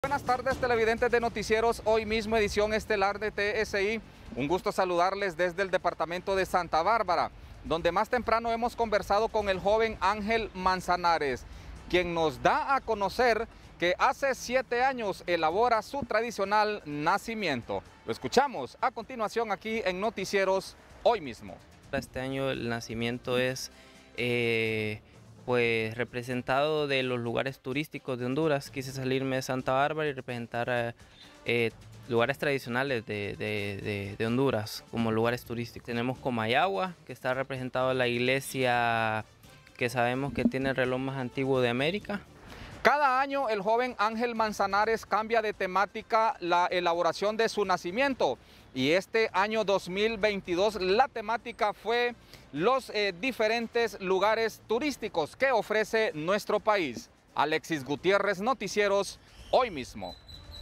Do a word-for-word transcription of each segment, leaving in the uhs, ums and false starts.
Buenas tardes, televidentes de Noticieros, hoy mismo edición estelar de T S I. Un gusto saludarles desde el departamento de Santa Bárbara, donde más temprano hemos conversado con el joven Ángel Manzanares, quien nos da a conocer que hace siete años elabora su tradicional nacimiento. Lo escuchamos a continuación aquí en Noticieros, hoy mismo. Este año el nacimiento es eh, pues representado de los lugares turísticos de Honduras. Quise salirme de Santa Bárbara y representar eh, lugares tradicionales de, de, de, de Honduras como lugares turísticos. Tenemos Comayagua, que está representado en la iglesia que sabemos que tiene el reloj más antiguo de América. Cada año el joven Ángel Manzanares cambia de temática la elaboración de su nacimiento, y este año dos mil veintidós la temática fue los eh, diferentes lugares turísticos que ofrece nuestro país. Alexis Gutiérrez, Noticieros, hoy mismo.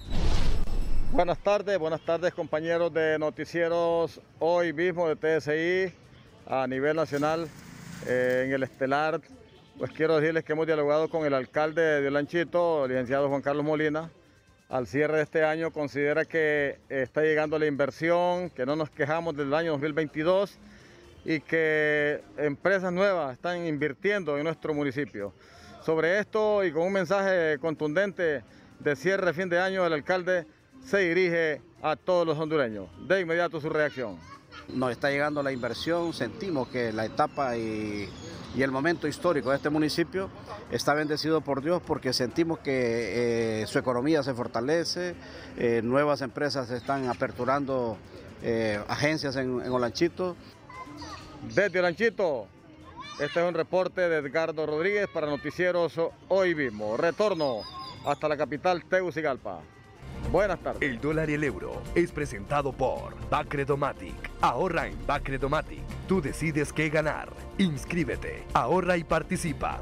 Buenas tardes, buenas tardes compañeros de Noticieros, hoy mismo de T S I a nivel nacional eh, en el estelar. Pues quiero decirles que hemos dialogado con el alcalde de Olanchito, el licenciado Juan Carlos Molina. Al cierre de este año considera que está llegando la inversión, que no nos quejamos del año dos mil veintidós y que empresas nuevas están invirtiendo en nuestro municipio. Sobre esto y con un mensaje contundente de cierre de fin de año, el alcalde se dirige a todos los hondureños. De inmediato su reacción. Nos está llegando la inversión, sentimos que la etapa y, y el momento histórico de este municipio está bendecido por Dios, porque sentimos que eh, su economía se fortalece, eh, nuevas empresas están aperturando eh, agencias en, en Olanchito. Desde Olanchito, este es un reporte de Edgardo Rodríguez para Noticieros hoy mismo. Retorno hasta la capital Tegucigalpa. Buenas tardes. El dólar y el euro es presentado por Bacredomatic. Ahorra en Bacredomatic. Tú decides qué ganar. Inscríbete, ahorra y participa.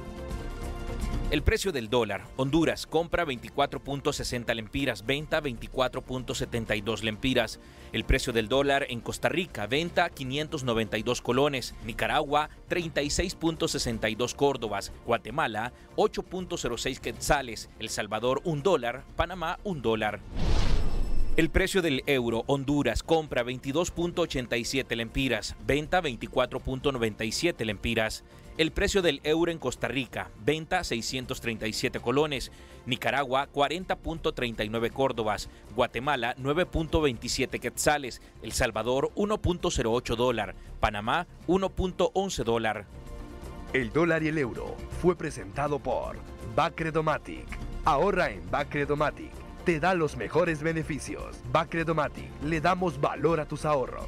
El precio del dólar. Honduras compra veinticuatro punto sesenta lempiras, venta veinticuatro punto setenta y dos lempiras. El precio del dólar en Costa Rica, venta quinientos noventa y dos colones. Nicaragua, treinta y seis punto sesenta y dos córdobas. Guatemala, ocho punto cero seis quetzales. El Salvador, un dólar. Panamá, un dólar. El precio del euro. Honduras compra veintidós punto ochenta y siete lempiras, venta veinticuatro punto noventa y siete lempiras. El precio del euro en Costa Rica, venta seiscientos treinta y siete colones. Nicaragua, cuarenta punto treinta y nueve córdobas. Guatemala, nueve punto veintisiete quetzales. El Salvador, uno punto cero ocho dólar. Panamá, uno punto once dólar. El dólar y el euro fue presentado por Bacredomatic. Ahorra en Bacredomatic. Te da los mejores beneficios. Bacredomatic, le damos valor a tus ahorros.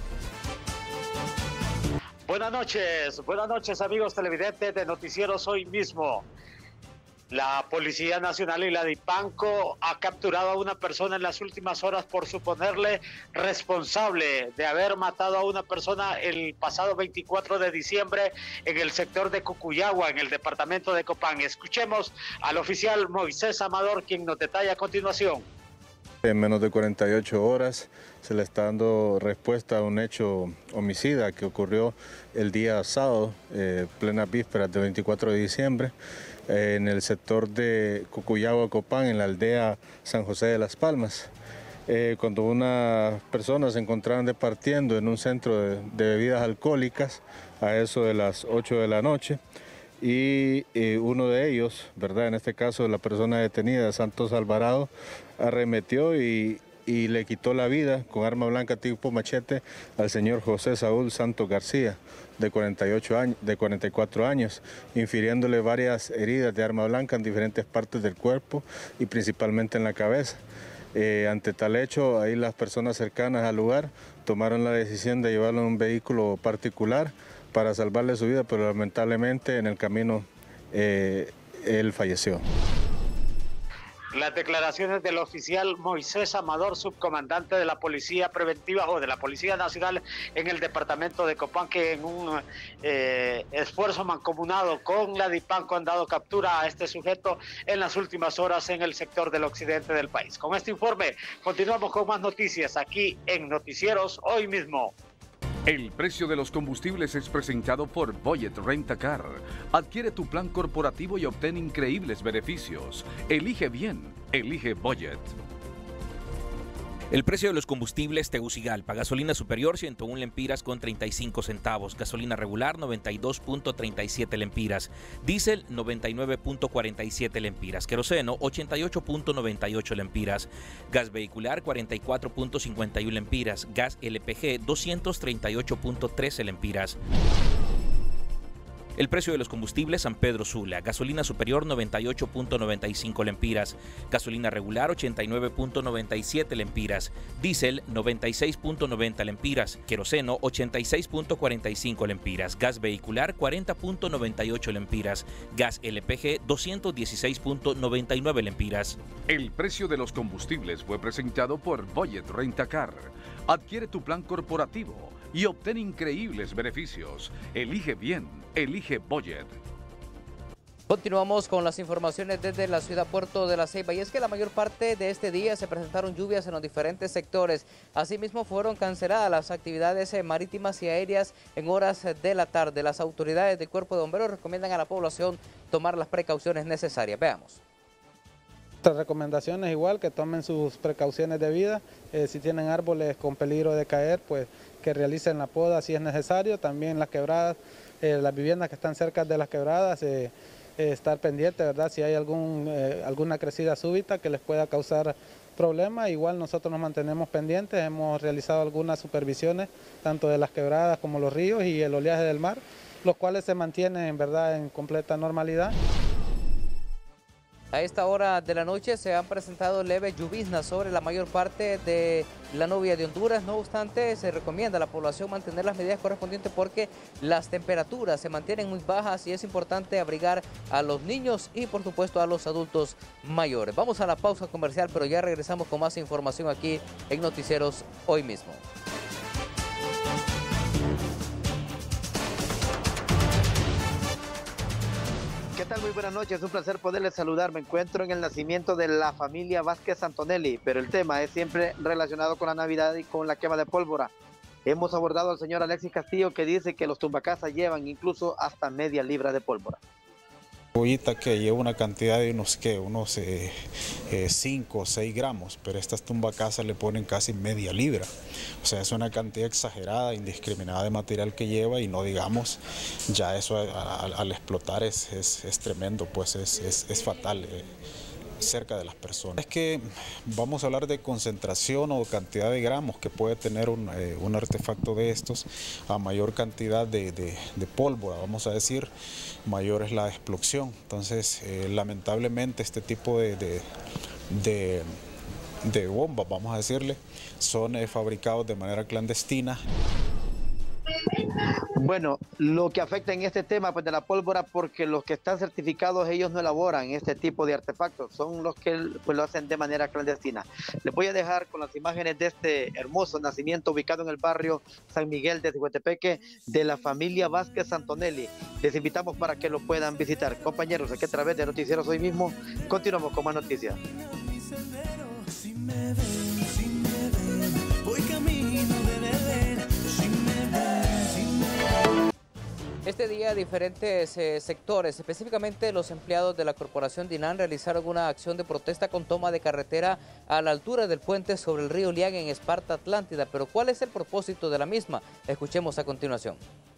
Buenas noches, buenas noches amigos televidentes de Noticieros hoy mismo. La Policía Nacional y la DIPANCO ha capturado a una persona en las últimas horas por suponerle responsable de haber matado a una persona el pasado veinticuatro de diciembre en el sector de Cucuyagua, en el departamento de Copán. Escuchemos al oficial Moisés Amador, quien nos detalla a continuación. En menos de cuarenta y ocho horas se le está dando respuesta a un hecho homicida que ocurrió el día sábado, eh, plenas vísperas del veinticuatro de diciembre, eh, en el sector de Cucuyagua, Copán, en la aldea San José de las Palmas. Eh, cuando unas personas se encontraban departiendo en un centro de, de bebidas alcohólicas a eso de las ocho de la noche, y eh, uno de ellos, ¿verdad? En este caso la persona detenida, Santos Alvarado, arremetió y, y le quitó la vida con arma blanca tipo machete al señor José Saúl Santos García, de cuarenta y ocho años, de cuarenta y cuatro años, infiriéndole varias heridas de arma blanca en diferentes partes del cuerpo y principalmente en la cabeza. Eh, ante tal hecho, ahí las personas cercanas al lugar tomaron la decisión de llevarlo en un vehículo particular para salvarle su vida, pero lamentablemente en el camino eh, él falleció. Las declaraciones del oficial Moisés Amador, subcomandante de la Policía Preventiva o de la Policía Nacional en el departamento de Copán, que en un eh, esfuerzo mancomunado con la DIPANCO han dado captura a este sujeto en las últimas horas en el sector del occidente del país. Con este informe continuamos con más noticias aquí en Noticieros hoy mismo. El precio de los combustibles es presentado por Voyet Rent a Car. Adquiere tu plan corporativo y obtén increíbles beneficios. Elige bien. Elige Budget. El precio de los combustibles Tegucigalpa: gasolina superior ciento una lempiras con treinta y cinco centavos, gasolina regular noventa y dos punto treinta y siete lempiras, diésel noventa y nueve punto cuarenta y siete lempiras, queroseno ochenta y ocho punto noventa y ocho lempiras, gas vehicular cuarenta y cuatro punto cincuenta y uno lempiras, gas L P G doscientos treinta y ocho punto trece lempiras. El precio de los combustibles San Pedro Sula: gasolina superior noventa y ocho punto noventa y cinco lempiras, gasolina regular ochenta y nueve punto noventa y siete lempiras, diésel noventa y seis punto noventa lempiras, queroseno ochenta y seis punto cuarenta y cinco lempiras, gas vehicular cuarenta punto noventa y ocho lempiras, gas L P G doscientos dieciséis punto noventa y nueve lempiras. El precio de los combustibles fue presentado por Budget Rentacar. Adquiere tu plan corporativo y obtén increíbles beneficios. Elige bien, elige Budget. Continuamos con las informaciones desde la ciudad Puerto de la Ceiba, y es que la mayor parte de este día se presentaron lluvias en los diferentes sectores. Asimismo fueron canceladas las actividades marítimas y aéreas en horas de la tarde. Las autoridades del Cuerpo de Bomberos recomiendan a la población tomar las precauciones necesarias. Veamos. Nuestra recomendación es igual, que tomen sus precauciones debidas. Eh, si tienen árboles con peligro de caer, pues que realicen la poda si es necesario. También las quebradas, eh, las viviendas que están cerca de las quebradas, eh, eh, estar pendiente, ¿verdad? Si hay algún, eh, alguna crecida súbita que les pueda causar problemas. Igual nosotros nos mantenemos pendientes, hemos realizado algunas supervisiones, tanto de las quebradas como los ríos y el oleaje del mar, los cuales se mantienen, en verdad, en completa normalidad. A esta hora de la noche se han presentado leves lloviznas sobre la mayor parte de la novia de Honduras. No obstante, se recomienda a la población mantener las medidas correspondientes porque las temperaturas se mantienen muy bajas y es importante abrigar a los niños y por supuesto a los adultos mayores. Vamos a la pausa comercial, pero ya regresamos con más información aquí en Noticieros Hoy Mismo. ¿Qué tal? Muy buenas noches, es un placer poderles saludar. Me encuentro en el nacimiento de la familia Vázquez Antonelli, pero el tema es siempre relacionado con la Navidad y con la quema de pólvora. Hemos abordado al señor Alexis Castillo, que dice que los tumbacasas llevan incluso hasta media libra de pólvora. Pollita que lleva una cantidad de unos, ¿qué? unos cinco o seis gramos, pero estas tumbacasas le ponen casi media libra. O sea, es una cantidad exagerada, indiscriminada de material que lleva, y no digamos, ya eso a, a, al explotar es, es, es tremendo, pues es, es, es fatal. Eh. cerca de las personas. Es que vamos a hablar de concentración o cantidad de gramos que puede tener un, eh, un artefacto de estos. A mayor cantidad de, de, de pólvora, vamos a decir, mayor es la explosión. Entonces, eh, lamentablemente este tipo de, de, de, de bombas, vamos a decirle, son eh, fabricados de manera clandestina. Bueno, lo que afecta en este tema pues de la pólvora, porque los que están certificados, ellos no elaboran este tipo de artefactos, son los que pues lo hacen de manera clandestina. Les voy a dejar con las imágenes de este hermoso nacimiento ubicado en el barrio San Miguel de Tehuetepeque de la familia Vázquez Antonelli. Les invitamos para que lo puedan visitar. Compañeros, aquí a través de Noticieros Hoy Mismo, continuamos con más noticias. Este día diferentes eh, sectores, específicamente los empleados de la Corporación DINAN, realizaron una acción de protesta con toma de carretera a la altura del puente sobre el río Liang en Esparta, Atlántida. Pero ¿cuál es el propósito de la misma? Escuchemos a continuación.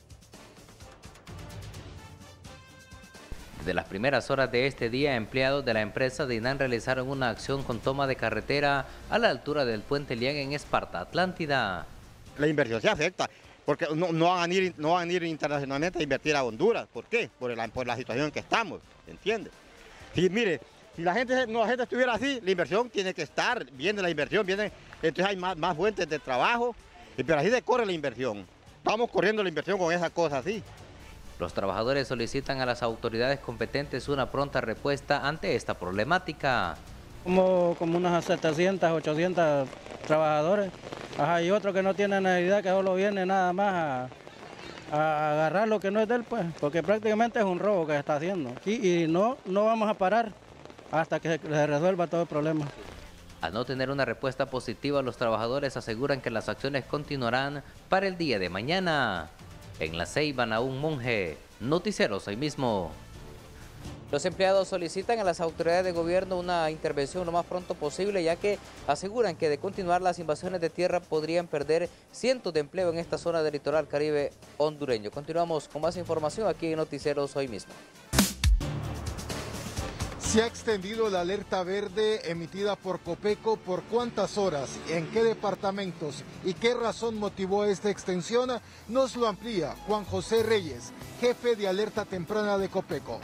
Desde las primeras horas de este día, empleados de la empresa DINAN realizaron una acción con toma de carretera a la altura del puente Liang en Esparta, Atlántida. La inversión se afecta, porque no, no, van a ir, no van a ir internacionalmente a invertir a Honduras. ¿Por qué? Por la, por la situación en que estamos, ¿entiende? Sí, mire, si la gente, no, la gente estuviera así, la inversión tiene que estar, viene la inversión, viene, entonces hay más, más fuentes de trabajo, pero así se corre la inversión. Estamos corriendo la inversión con esas cosas así. Los trabajadores solicitan a las autoridades competentes una pronta respuesta ante esta problemática. Como, como unas setecientos, ochocientos trabajadores. Ajá, y otro que no tiene necesidad, que solo viene nada más a, a agarrar lo que no es de él, pues, porque prácticamente es un robo que se está haciendo. Y, y no, no vamos a parar hasta que se resuelva todo el problema. Al no tener una respuesta positiva, los trabajadores aseguran que las acciones continuarán para el día de mañana. En La Ceiba, Naún Monge, Noticieros Hoy Mismo. Los empleados solicitan a las autoridades de gobierno una intervención lo más pronto posible, ya que aseguran que de continuar las invasiones de tierra podrían perder cientos de empleo en esta zona del litoral caribe hondureño. Continuamos con más información aquí en Noticieros Hoy Mismo. Se ha extendido la alerta verde emitida por Copeco. ¿Por cuántas horas? ¿En qué departamentos? ¿Y qué razón motivó esta extensión? Nos lo amplía Juan José Reyes, jefe de alerta temprana de Copeco.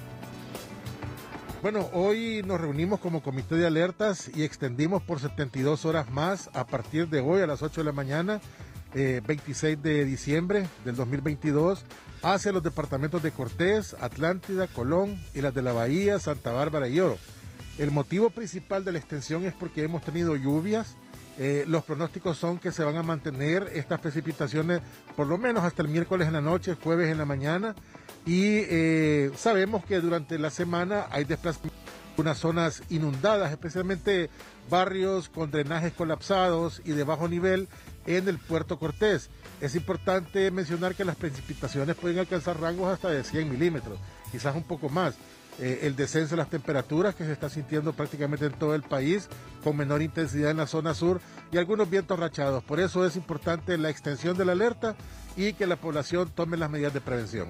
Bueno, hoy nos reunimos como comité de alertas y extendimos por setenta y dos horas más a partir de hoy a las ocho de la mañana, eh, veintiséis de diciembre del dos mil veintidós, hacia los departamentos de Cortés, Atlántida, Colón y las de la Bahía, Santa Bárbara y Oro. El motivo principal de la extensión es porque hemos tenido lluvias. Eh, los pronósticos son que se van a mantener estas precipitaciones por lo menos hasta el miércoles en la noche, jueves en la mañana. Y eh, sabemos que durante la semana hay desplazamientos en unas zonas inundadas, especialmente barrios con drenajes colapsados y de bajo nivel en el Puerto Cortés. Es importante mencionar que las precipitaciones pueden alcanzar rangos hasta de cien milímetros, quizás un poco más. Eh, el descenso de las temperaturas que se está sintiendo prácticamente en todo el país, con menor intensidad en la zona sur y algunos vientos rachados. Por eso es importante la extensión de la alerta y que la población tome las medidas de prevención.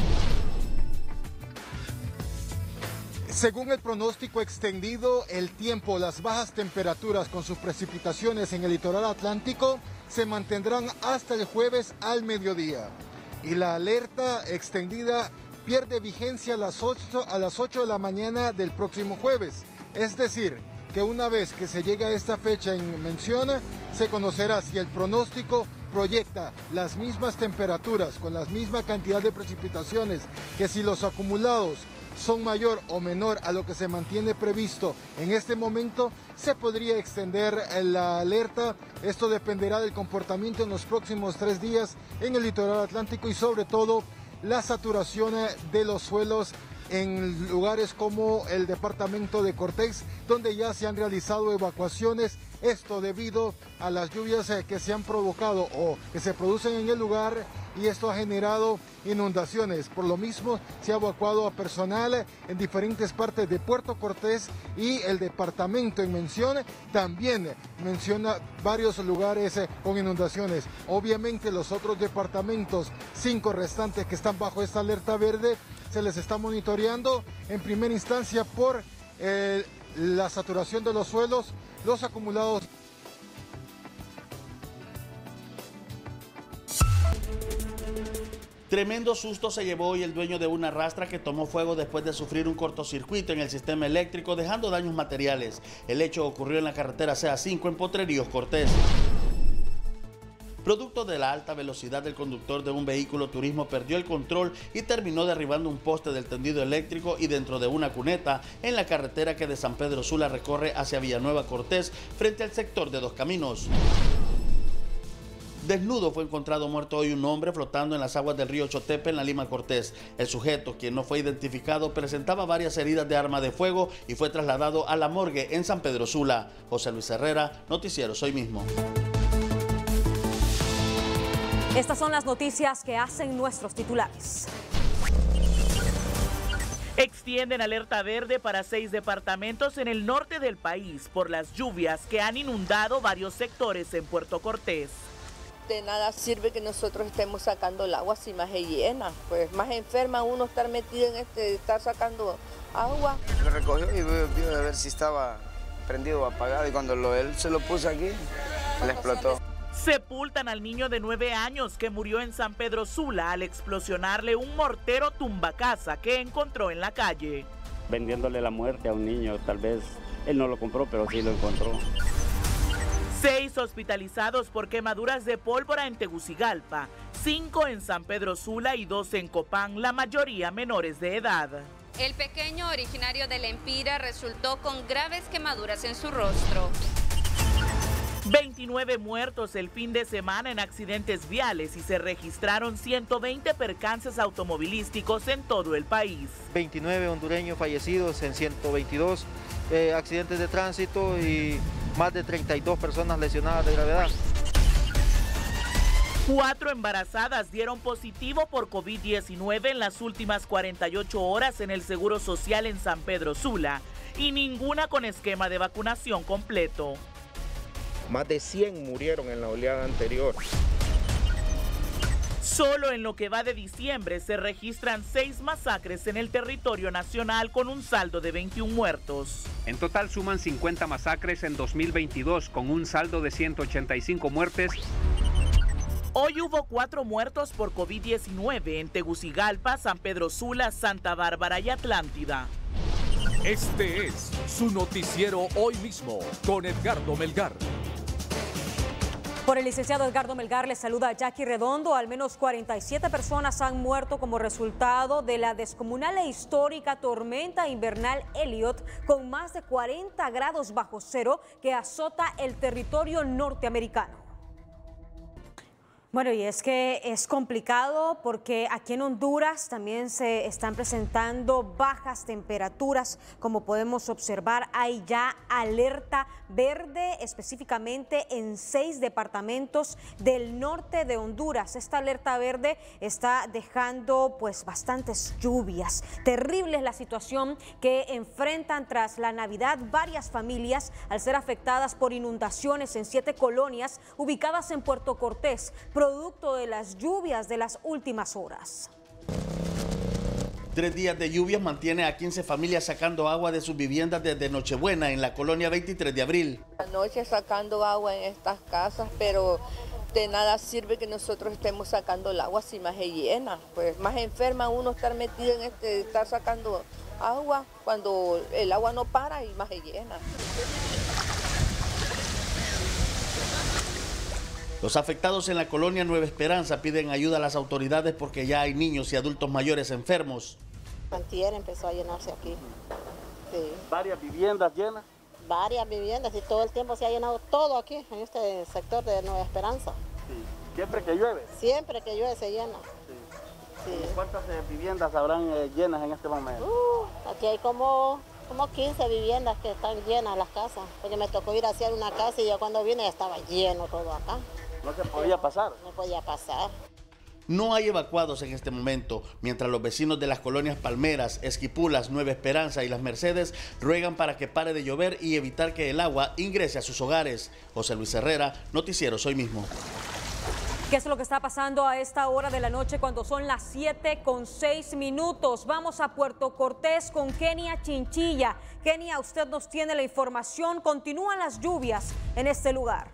Según el pronóstico extendido, el tiempo, las bajas temperaturas con sus precipitaciones en el litoral atlántico se mantendrán hasta el jueves al mediodía. Y la alerta extendida pierde vigencia a las ocho, a las ocho de la mañana del próximo jueves. Es decir, que una vez que se llegue a esta fecha en mención, se conocerá si el pronóstico proyecta las mismas temperaturas con la misma cantidad de precipitaciones, que si los acumulados son mayor o menor a lo que se mantiene previsto en este momento, se podría extender la alerta. Esto dependerá del comportamiento en los próximos tres días en el litoral atlántico y sobre todo la saturación de los suelos en lugares como el departamento de Cortés, donde ya se han realizado evacuaciones, esto debido a las lluvias que se han provocado o que se producen en el lugar, y esto ha generado inundaciones. Por lo mismo, se ha evacuado a personal en diferentes partes de Puerto Cortés, y el departamento en mención también menciona varios lugares con inundaciones. Obviamente los otros departamentos, cinco restantes que están bajo esta alerta verde, se les está monitoreando en primera instancia por eh, la saturación de los suelos, los acumulados. Tremendo susto se llevó hoy el dueño de una rastra que tomó fuego después de sufrir un cortocircuito en el sistema eléctrico, dejando daños materiales. El hecho ocurrió en la carretera C A cinco en Potreríos, Cortés. Producto de la alta velocidad, el conductor de un vehículo turismo perdió el control y terminó derribando un poste del tendido eléctrico y dentro de una cuneta en la carretera que de San Pedro Sula recorre hacia Villanueva Cortés, frente al sector de Dos Caminos. Desnudo fue encontrado muerto hoy un hombre flotando en las aguas del río Chotepe en la Lima Cortés. El sujeto, quien no fue identificado, presentaba varias heridas de arma de fuego y fue trasladado a la morgue en San Pedro Sula. José Luis Herrera, Noticieros Hoy Mismo. Estas son las noticias que hacen nuestros titulares. Extienden alerta verde para seis departamentos en el norte del país por las lluvias que han inundado varios sectores en Puerto Cortés. De nada sirve que nosotros estemos sacando el agua si más se llena, pues más enferma uno estar metido en este, estar sacando agua. Lo recogió y vio a ver si estaba prendido o apagado, y cuando lo, él se lo puso aquí, le explotó. Sepultan al niño de nueve años que murió en San Pedro Sula al explosionarle un mortero tumbacasa que encontró en la calle. Vendiéndole la muerte a un niño, tal vez él no lo compró, pero sí lo encontró. Seis hospitalizados por quemaduras de pólvora en Tegucigalpa, cinco en San Pedro Sula y dos en Copán, la mayoría menores de edad. El pequeño originario de Lempira resultó con graves quemaduras en su rostro. veintinueve muertos el fin de semana en accidentes viales y se registraron ciento veinte percances automovilísticos en todo el país. veintinueve hondureños fallecidos en ciento veintidós eh, accidentes de tránsito y más de treinta y dos personas lesionadas de gravedad. Cuatro embarazadas dieron positivo por COVID diecinueve en las últimas cuarenta y ocho horas en el Seguro Social en San Pedro Sula y ninguna con esquema de vacunación completo. Más de cien murieron en la oleada anterior. Solo en lo que va de diciembre se registran seis masacres en el territorio nacional con un saldo de veintiún muertos. En total suman cincuenta masacres en dos mil veintidós con un saldo de ciento ochenta y cinco muertes. Hoy hubo cuatro muertos por COVID diecinueve en Tegucigalpa, San Pedro Sula, Santa Bárbara y Atlántida. Este es su noticiero Hoy Mismo con Edgardo Melgar. Por el licenciado Edgardo Melgar les saluda Jackie Redondo. Al menos cuarenta y siete personas han muerto como resultado de la descomunal e histórica tormenta invernal Elliott con más de cuarenta grados bajo cero que azota el territorio norteamericano. Bueno, y es que es complicado porque aquí en Honduras también se están presentando bajas temperaturas. Como podemos observar, hay ya alerta verde específicamente en seis departamentos del norte de Honduras. Esta alerta verde está dejando pues bastantes lluvias. Terrible es la situación que enfrentan tras la Navidad varias familias al ser afectadas por inundaciones en siete colonias ubicadas en Puerto Cortés, producto de las lluvias de las últimas horas. Tres días de lluvias mantiene a quince familias sacando agua de sus viviendas desde Nochebuena en la colonia veintitrés de abril. Anoche sacando agua en estas casas, pero de nada sirve que nosotros estemos sacando el agua si más se llena. Pues más enferma uno estar metido en este, estar sacando agua cuando el agua no para y más se llena. Los afectados en la colonia Nueva Esperanza piden ayuda a las autoridades porque ya hay niños y adultos mayores enfermos. Antier empezó a llenarse aquí. Sí. ¿Varias viviendas llenas? Varias viviendas y todo el tiempo se ha llenado todo aquí, en este sector de Nueva Esperanza. Sí. ¿Siempre que llueve? Siempre que llueve se llena. Sí. Sí. ¿Cuántas eh, viviendas habrán eh, llenas en este momento? Uh, aquí hay como, como quince viviendas que están llenas las casas, porque me tocó ir a hacer una casa y yo cuando vine ya estaba lleno todo acá. ¿No se podía pasar? No podía pasar. No hay evacuados en este momento, mientras los vecinos de las colonias Palmeras, Esquipulas, Nueva Esperanza y Las Mercedes ruegan para que pare de llover y evitar que el agua ingrese a sus hogares. José Luis Herrera, Noticiero Hoy Mismo. ¿Qué es lo que está pasando a esta hora de la noche cuando son las siete con seis minutos? Vamos a Puerto Cortés con Kenia Chinchilla. Kenia, usted nos tiene la información. Continúan las lluvias en este lugar.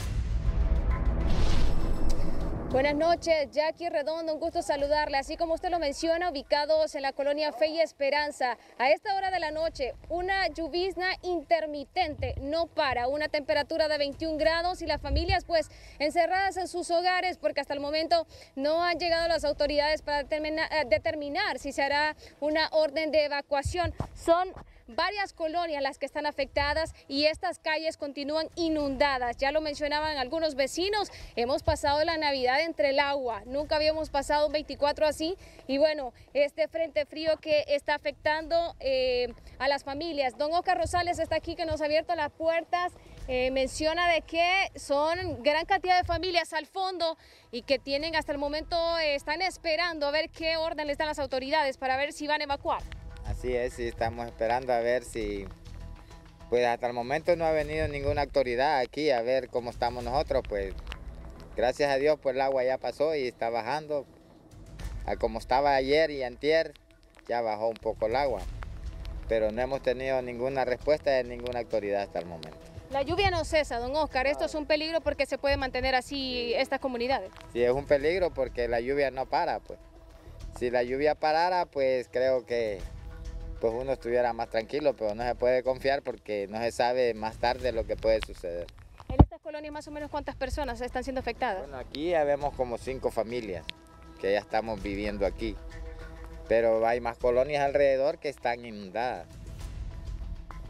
Buenas noches, Jackie Redondo, un gusto saludarle. Así como usted lo menciona, ubicados en la colonia Fe y Esperanza. A esta hora de la noche, una llovizna intermitente, no para, una temperatura de veintiún grados y las familias pues encerradas en sus hogares porque hasta el momento no han llegado las autoridades para determinar, determinar si se hará una orden de evacuación. Son varias colonias las que están afectadas y estas calles continúan inundadas. Ya lo mencionaban algunos vecinos, hemos pasado la Navidad entre el agua, nunca habíamos pasado un veinticuatro así y bueno, este frente frío que está afectando eh, a las familias. Don Oscar Rosales está aquí que nos ha abierto las puertas, eh, menciona de que son gran cantidad de familias al fondo y que tienen hasta el momento, eh, están esperando a ver qué orden les dan las autoridades para ver si van a evacuar. Así es, sí, estamos esperando a ver si, pues hasta el momento no ha venido ninguna autoridad aquí a ver cómo estamos nosotros, pues gracias a Dios pues el agua ya pasó y está bajando, a como estaba ayer y antier ya bajó un poco el agua, pero no hemos tenido ninguna respuesta de ninguna autoridad hasta el momento. La lluvia no cesa, don Oscar, esto es un peligro porque se puede mantener así estas comunidades. Sí, es un peligro porque la lluvia no para, pues si la lluvia parara pues creo que pues uno estuviera más tranquilo, pero no se puede confiar porque no se sabe más tarde lo que puede suceder. ¿En estas colonias más o menos cuántas personas están siendo afectadas? Bueno, aquí ya vemos como cinco familias que ya estamos viviendo aquí, pero hay más colonias alrededor que están inundadas.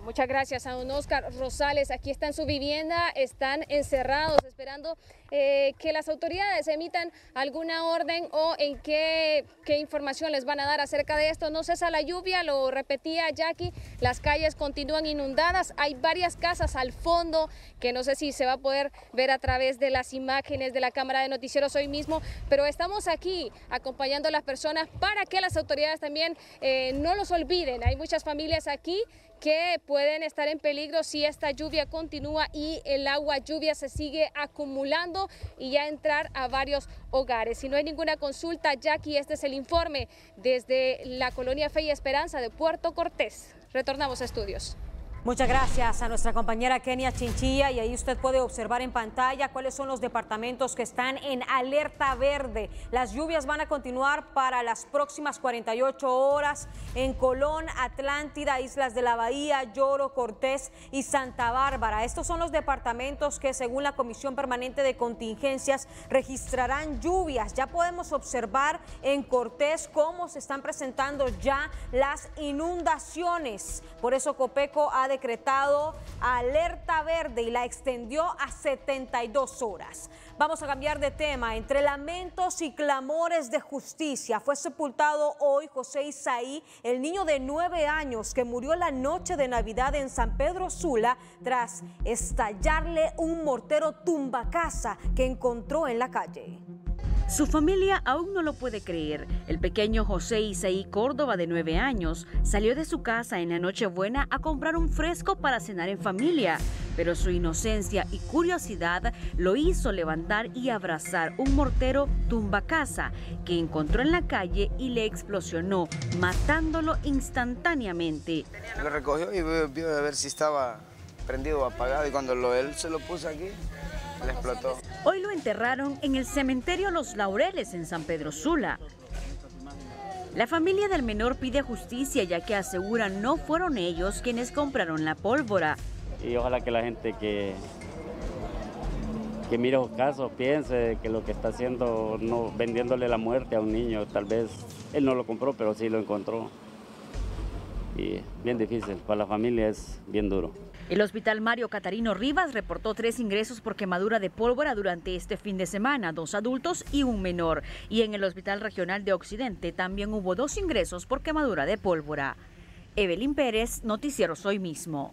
Muchas gracias a don Oscar Rosales. Aquí está en su vivienda, están encerrados esperando eh, que las autoridades emitan alguna orden o en qué, qué información les van a dar acerca de esto. No cesa la lluvia, lo repetía Jackie, las calles continúan inundadas, hay varias casas al fondo que no sé si se va a poder ver a través de las imágenes de la cámara de noticieros hoy mismo, pero estamos aquí acompañando a las personas para que las autoridades también eh, no los olviden. Hay muchas familias aquí que pueden estar en peligro si esta lluvia continúa y el agua lluvia se sigue acumulando y ya entrar a varios hogares. Si no hay ninguna consulta, Jackie, este es el informe desde la colonia Fe y Esperanza de Puerto Cortés. Retornamos a estudios. Muchas gracias a nuestra compañera Kenia Chinchilla, y ahí usted puede observar en pantalla cuáles son los departamentos que están en alerta verde. Las lluvias van a continuar para las próximas cuarenta y ocho horas en Colón, Atlántida, Islas de la Bahía, Lloro, Cortés y Santa Bárbara. Estos son los departamentos que, según la Comisión Permanente de Contingencias, registrarán lluvias. Ya podemos observar en Cortés cómo se están presentando ya las inundaciones. Por eso Copeco ha decretado alerta verde y la extendió a setenta y dos horas. Vamos a cambiar de tema. Entre lamentos y clamores de justicia, fue sepultado hoy José Isaí, el niño de nueve años que murió la noche de Navidad en San Pedro Sula tras estallarle un mortero tumbacasa que encontró en la calle. Su familia aún no lo puede creer. El pequeño José Isaí Córdoba, de nueve años, salió de su casa en la Nochebuena a comprar un fresco para cenar en familia, pero su inocencia y curiosidad lo hizo levantar y abrazar un mortero tumbacasa que encontró en la calle y le explosionó, matándolo instantáneamente. Lo recogió y vio, vio a ver si estaba prendido o apagado, y cuando lo, él se lo puso aquí, le explotó. Hoy lo enterraron en el cementerio Los Laureles en San Pedro Sula. La familia del menor pide justicia, ya que aseguran no fueron ellos quienes compraron la pólvora. Y ojalá que la gente que, que mire los casos piense que lo que está haciendo, no vendiéndole la muerte a un niño, tal vez él no lo compró, pero sí lo encontró. Y bien difícil, para la familia es bien duro. El Hospital Mario Catarino Rivas reportó tres ingresos por quemadura de pólvora durante este fin de semana, dos adultos y un menor. Y en el Hospital Regional de Occidente también hubo dos ingresos por quemadura de pólvora. Evelyn Pérez, Noticieros Hoy Mismo.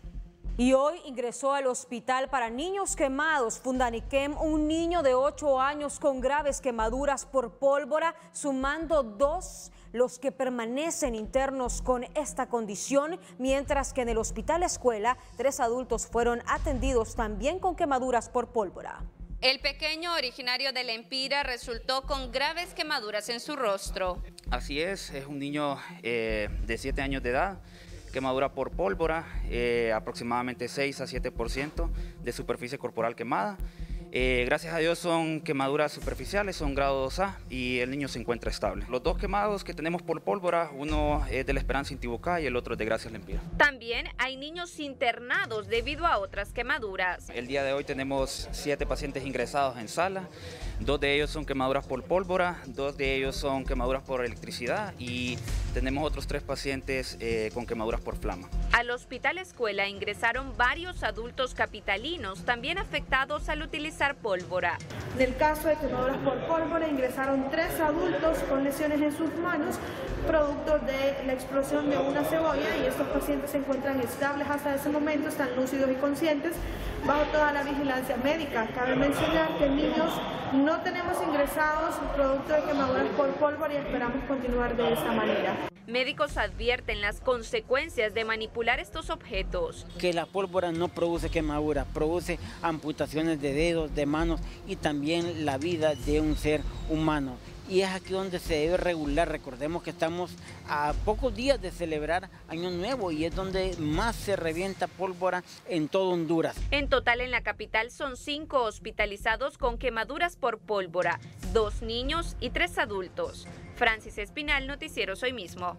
Y hoy ingresó al hospital para niños quemados Fundaniquem un niño de ocho años con graves quemaduras por pólvora, sumando dos los que permanecen internos con esta condición, mientras que en el hospital escuela tres adultos fueron atendidos también con quemaduras por pólvora. El pequeño, originario de La Empira, resultó con graves quemaduras en su rostro. Así es, es un niño eh, de siete años de edad, quemadura por pólvora, eh, aproximadamente seis a siete por ciento de superficie corporal quemada. Eh, gracias a Dios son quemaduras superficiales, son grado dos A y el niño se encuentra estable. Los dos quemados que tenemos por pólvora, uno es de La Esperanza Intibucá y el otro es de Gracias La Empira. También hay niños internados debido a otras quemaduras. El día de hoy tenemos siete pacientes ingresados en sala, dos de ellos son quemaduras por pólvora, dos de ellos son quemaduras por electricidad y tenemos otros tres pacientes eh, con quemaduras por flama. Al hospital escuela ingresaron varios adultos capitalinos, también afectados al utilizar pólvora. En el caso de quemaduras por pólvora ingresaron tres adultos con lesiones en sus manos, producto de la explosión de una cebolla, y estos pacientes se encuentran estables hasta ese momento, están lúcidos y conscientes bajo toda la vigilancia médica. Cabe mencionar que niños no tenemos ingresados producto de quemaduras por pólvora y esperamos continuar de esta manera. Médicos advierten las consecuencias de manipular estos objetos. Que la pólvora no produce quemadura, produce amputaciones de dedos, de manos y también la vida de un ser humano. Y es aquí donde se debe regular. Recordemos que estamos a pocos días de celebrar Año Nuevo y es donde más se revienta pólvora en todo Honduras. En total en la capital son cinco hospitalizados con quemaduras por pólvora, dos niños y tres adultos. Francis Espinal, Noticieros Hoy Mismo.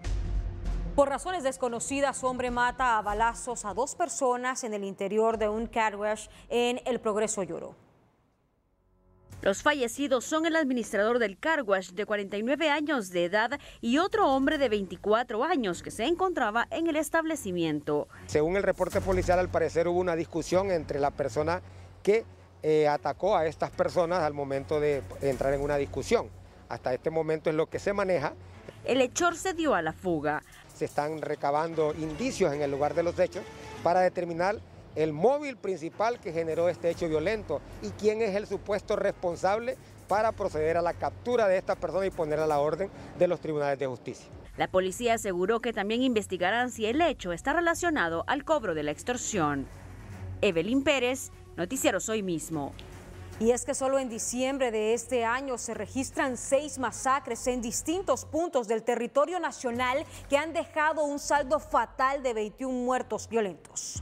Por razones desconocidas, hombre mata a balazos a dos personas en el interior de un car wash en El Progreso Lloro. Los fallecidos son el administrador del car wash de cuarenta y nueve años de edad y otro hombre de veinticuatro años que se encontraba en el establecimiento. Según el reporte policial, al parecer hubo una discusión entre la persona que eh, atacó a estas personas al momento de entrar en una discusión. Hasta este momento es lo que se maneja. El hechor se dio a la fuga. Se están recabando indicios en el lugar de los hechos para determinar el móvil principal que generó este hecho violento y quién es el supuesto responsable para proceder a la captura de esta persona y ponerla a la orden de los tribunales de justicia. La policía aseguró que también investigarán si el hecho está relacionado al cobro de la extorsión. Evelyn Pérez, Noticiero Hoy Mismo. Y es que solo en diciembre de este año se registran seis masacres en distintos puntos del territorio nacional que han dejado un saldo fatal de veintiún muertos violentos.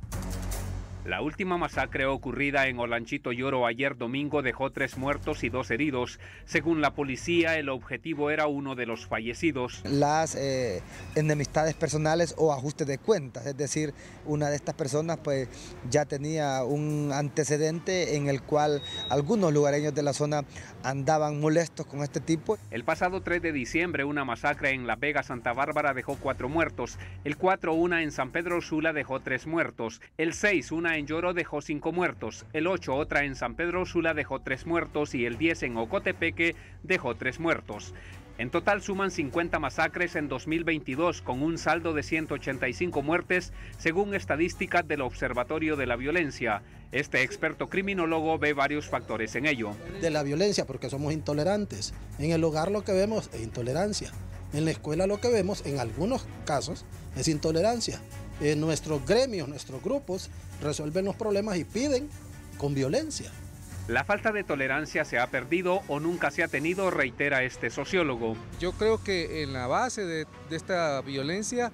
La última masacre ocurrida en Olanchito Lloro ayer domingo dejó tres muertos y dos heridos. Según la policía, el objetivo era uno de los fallecidos. Las eh, enemistades personales o ajustes de cuentas, es decir, una de estas personas pues ya tenía un antecedente en el cual algunos lugareños de la zona andaban molestos con este tipo. El pasado tres de diciembre, una masacre en La Vega, Santa Bárbara, dejó cuatro muertos. El cuatro, una en San Pedro Sula, dejó tres muertos. El seis, una en Lloro, dejó cinco muertos. El ocho, otra en San Pedro Sula, dejó tres muertos. Y el diez, en Ocotepeque, dejó tres muertos. En total suman cincuenta masacres en dos mil veintidós, con un saldo de ciento ochenta y cinco muertes, según estadísticas del Observatorio de la Violencia. Este experto criminólogo ve varios factores en ello. De la violencia, porque somos intolerantes. En el hogar lo que vemos es intolerancia. En la escuela lo que vemos, en algunos casos, es intolerancia. En nuestros gremios, nuestros grupos, resuelven los problemas y piden con violencia. La falta de tolerancia se ha perdido o nunca se ha tenido, reitera este sociólogo. Yo creo que en la base de, de esta violencia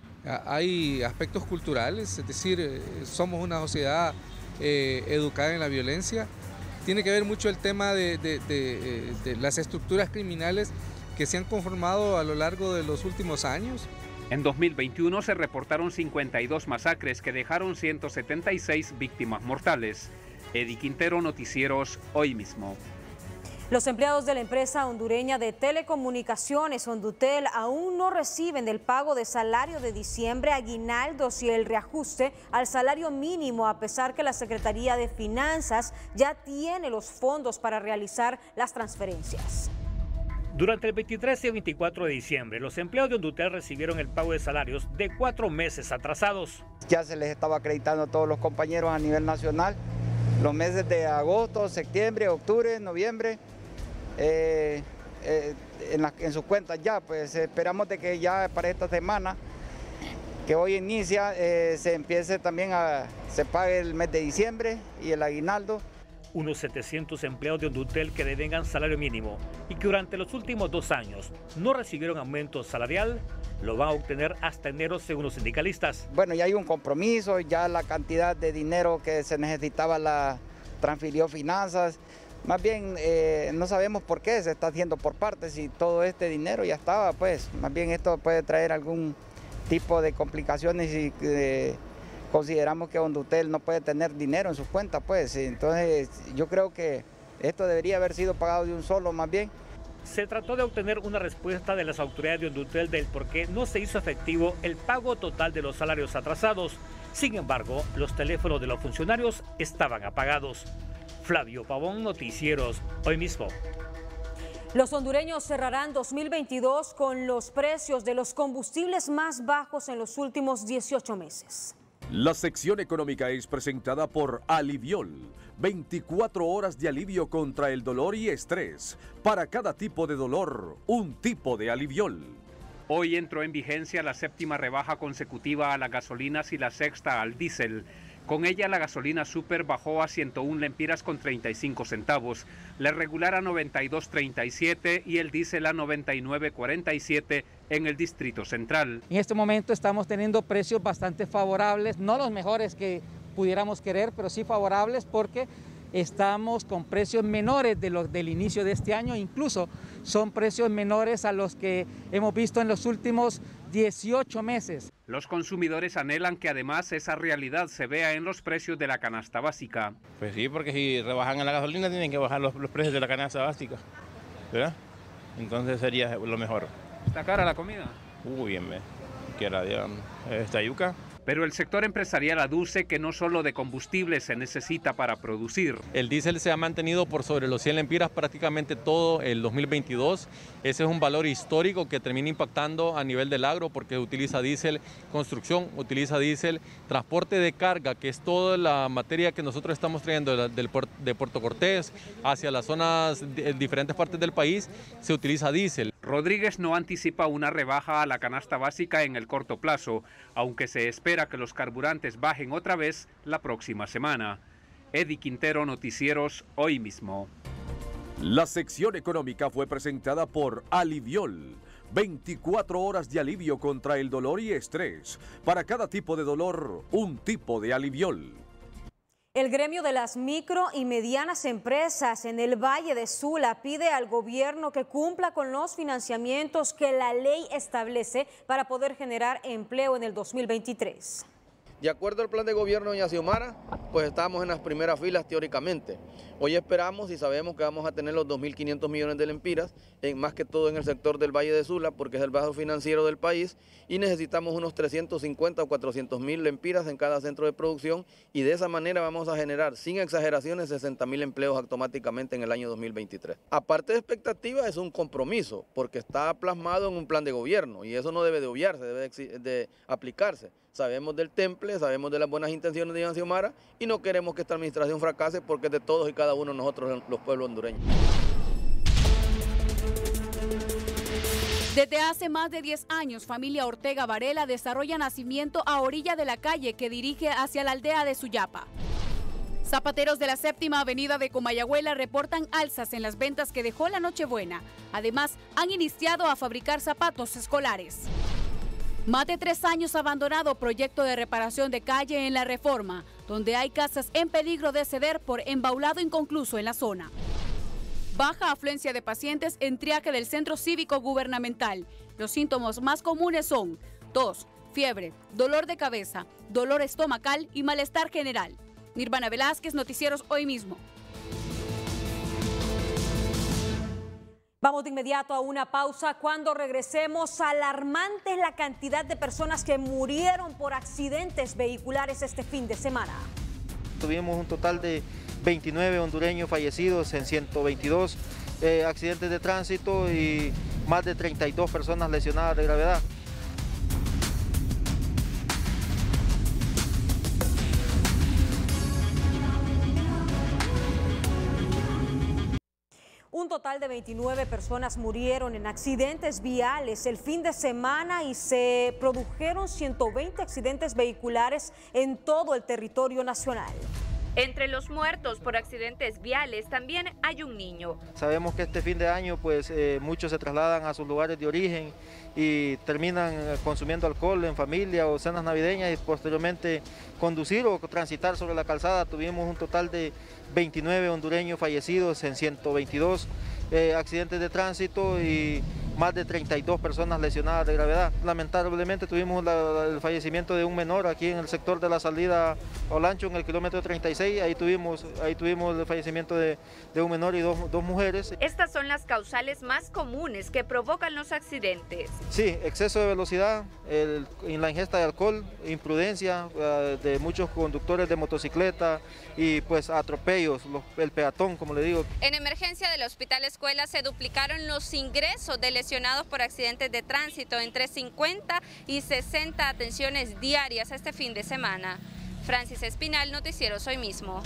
hay aspectos culturales, es decir, somos una sociedad eh, educada en la violencia. Tiene que ver mucho el tema de, de, de, de las estructuras criminales que se han conformado a lo largo de los últimos años. En dos mil veintiuno se reportaron cincuenta y dos masacres que dejaron ciento setenta y seis víctimas mortales. Eddie Quintero, Noticieros Hoy Mismo. Los empleados de la empresa hondureña de telecomunicaciones Hondutel aún no reciben el pago de salario de diciembre, aguinaldos y el reajuste al salario mínimo, a pesar que la Secretaría de Finanzas ya tiene los fondos para realizar las transferencias. Durante el veintitrés y veinticuatro de diciembre, los empleados de Hondutel recibieron el pago de salarios de cuatro meses atrasados. Ya se les estaba acreditando a todos los compañeros a nivel nacional los meses de agosto, septiembre, octubre, noviembre, eh, eh, en, la, en sus cuentas ya, pues esperamos de que ya para esta semana, que hoy inicia, eh, se empiece también a, se pague el mes de diciembre y el aguinaldo. Unos setecientos empleados de Hondutel que devengan salario mínimo y que durante los últimos dos años no recibieron aumento salarial, lo van a obtener hasta enero según los sindicalistas. Bueno, ya hay un compromiso, ya la cantidad de dinero que se necesitaba la transfirió Finanzas. Más bien eh, no sabemos por qué se está haciendo por partes y todo este dinero ya estaba, pues más bien esto puede traer algún tipo de complicaciones y eh, consideramos que Hondutel no puede tener dinero en sus cuentas, pues entonces yo creo que esto debería haber sido pagado de un solo más bien. Se trató de obtener una respuesta de las autoridades de Hondutel del por qué no se hizo efectivo el pago total de los salarios atrasados. Sin embargo, los teléfonos de los funcionarios estaban apagados. Flavio Pavón, Noticieros Hoy Mismo. Los hondureños cerrarán dos mil veintidós con los precios de los combustibles más bajos en los últimos dieciocho meses. La sección económica es presentada por Aliviol. veinticuatro horas de alivio contra el dolor y estrés. Para cada tipo de dolor, un tipo de Aliviol. Hoy entró en vigencia la séptima rebaja consecutiva a las gasolinas y la sexta al diésel. Con ella la gasolina super bajó a ciento un lempiras con treinta y cinco centavos, la regular a noventa y dos treinta y siete y el diésel a noventa y nueve cuarenta y siete en el Distrito Central. En este momento estamos teniendo precios bastante favorables, no los mejores que pudiéramos querer, pero sí favorables porque estamos con precios menores de los del inicio de este año, incluso son precios menores a los que hemos visto en los últimos dieciocho meses. Los consumidores anhelan que además esa realidad se vea en los precios de la canasta básica. Pues sí, porque si rebajan en la gasolina tienen que bajar los, los precios de la canasta básica, ¿verdad? Entonces sería lo mejor. ¿Está cara la comida? Uy, bien, quiera Dios, esta yuca. Pero el sector empresarial aduce que no solo de combustible se necesita para producir. El diésel se ha mantenido por sobre los cien lempiras prácticamente todo el dos mil veintidós. Ese es un valor histórico que termina impactando a nivel del agro porque utiliza diésel construcción, utiliza diésel transporte de carga, que es toda la materia que nosotros estamos trayendo del, de Puerto Cortés hacia las zonas en diferentes partes del país, se utiliza diésel. Rodríguez no anticipa una rebaja a la canasta básica en el corto plazo, aunque se espera que los carburantes bajen otra vez la próxima semana. Eddie Quintero, Noticieros Hoy Mismo. La sección económica fue presentada por Aliviol. veinticuatro horas de alivio contra el dolor y estrés. Para cada tipo de dolor, un tipo de Aliviol. El gremio de las micro y medianas empresas en el Valle de Sula pide al gobierno que cumpla con los financiamientos que la ley establece para poder generar empleo en el dos mil veintitrés. De acuerdo al plan de gobierno de doña Xiomara, pues estamos en las primeras filas teóricamente. Hoy esperamos y sabemos que vamos a tener los dos mil quinientos millones de lempiras, en, más que todo en el sector del Valle de Sula, porque es el bajo financiero del país, y necesitamos unos trescientos cincuenta o cuatrocientos mil lempiras en cada centro de producción, y de esa manera vamos a generar, sin exageraciones, sesenta mil empleos automáticamente en el año dos mil veintitrés. Aparte de expectativa, es un compromiso, porque está plasmado en un plan de gobierno, y eso no debe de obviarse, debe de, de aplicarse. Sabemos del temple, sabemos de las buenas intenciones de doña Xiomara y no queremos que esta administración fracase porque es de todos y cada uno de nosotros, los pueblos hondureños. Desde hace más de diez años, familia Ortega Varela desarrolla nacimiento a orilla de la calle que dirige hacia la aldea de Suyapa. Zapateros de la séptima avenida de Comayagüela reportan alzas en las ventas que dejó la Nochebuena. Además, han iniciado a fabricar zapatos escolares. Más de tres años abandonado proyecto de reparación de calle en La Reforma, donde hay casas en peligro de ceder por embaulado inconcluso en la zona. Baja afluencia de pacientes en triaje del Centro Cívico Gubernamental. Los síntomas más comunes son tos, fiebre, dolor de cabeza, dolor estomacal y malestar general. Nirvana Velázquez, Noticieros Hoy Mismo. Vamos de inmediato a una pausa. Cuando regresemos, alarmante es la cantidad de personas que murieron por accidentes vehiculares este fin de semana. Tuvimos un total de veintinueve hondureños fallecidos en ciento veintidós eh, accidentes de tránsito y más de treinta y dos personas lesionadas de gravedad. Un total de veintinueve personas murieron en accidentes viales el fin de semana y se produjeron ciento veinte accidentes vehiculares en todo el territorio nacional. Entre los muertos por accidentes viales también hay un niño. Sabemos que este fin de año pues eh, muchos se trasladan a sus lugares de origen y terminan consumiendo alcohol en familia o cenas navideñas y posteriormente conducir o transitar sobre la calzada. Tuvimos un total de veintinueve hondureños fallecidos en ciento veintidós eh, accidentes de tránsito y más de treinta y dos personas lesionadas de gravedad. Lamentablemente tuvimos la, la, el fallecimiento de un menor aquí en el sector de la salida a Olancho, en el kilómetro treinta y seis. Ahí tuvimos, ahí tuvimos el fallecimiento de, de un menor y dos, dos mujeres. Estas son las causales más comunes que provocan los accidentes. Sí, exceso de velocidad, el, en la ingesta de alcohol, imprudencia uh, de muchos conductores de motocicleta y pues atropellos, los, el peatón, como le digo. En emergencia del Hospital Escuela se duplicaron los ingresos de lesionados por accidentes de tránsito, entre cincuenta y sesenta atenciones diarias este fin de semana. Francis Espinal, Noticieros Hoy Mismo.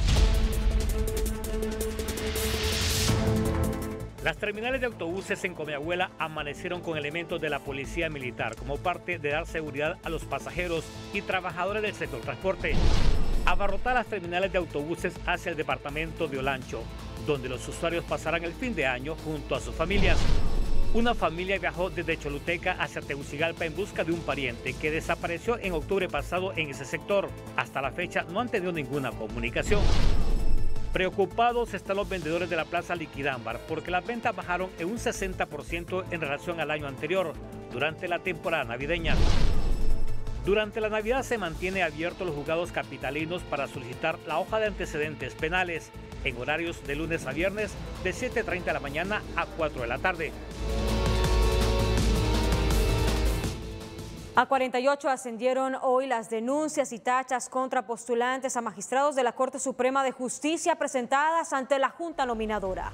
Las terminales de autobuses en Comayagüela amanecieron con elementos de la policía militar como parte de dar seguridad a los pasajeros y trabajadores del sector transporte. Abarrotar las terminales de autobuses hacia el departamento de Olancho, donde los usuarios pasarán el fin de año junto a sus familias. Una familia viajó desde Choluteca hacia Tegucigalpa en busca de un pariente que desapareció en octubre pasado en ese sector. Hasta la fecha no han tenido ninguna comunicación. Preocupados están los vendedores de la Plaza Liquidambar porque las ventas bajaron en un sesenta por ciento en relación al año anterior durante la temporada navideña. Durante la Navidad se mantiene abiertos los juzgados capitalinos para solicitar la hoja de antecedentes penales en horarios de lunes a viernes de siete y treinta de la mañana a cuatro de la tarde. A cuarenta y ocho ascendieron hoy las denuncias y tachas contra postulantes a magistrados de la Corte Suprema de Justicia presentadas ante la Junta Nominadora.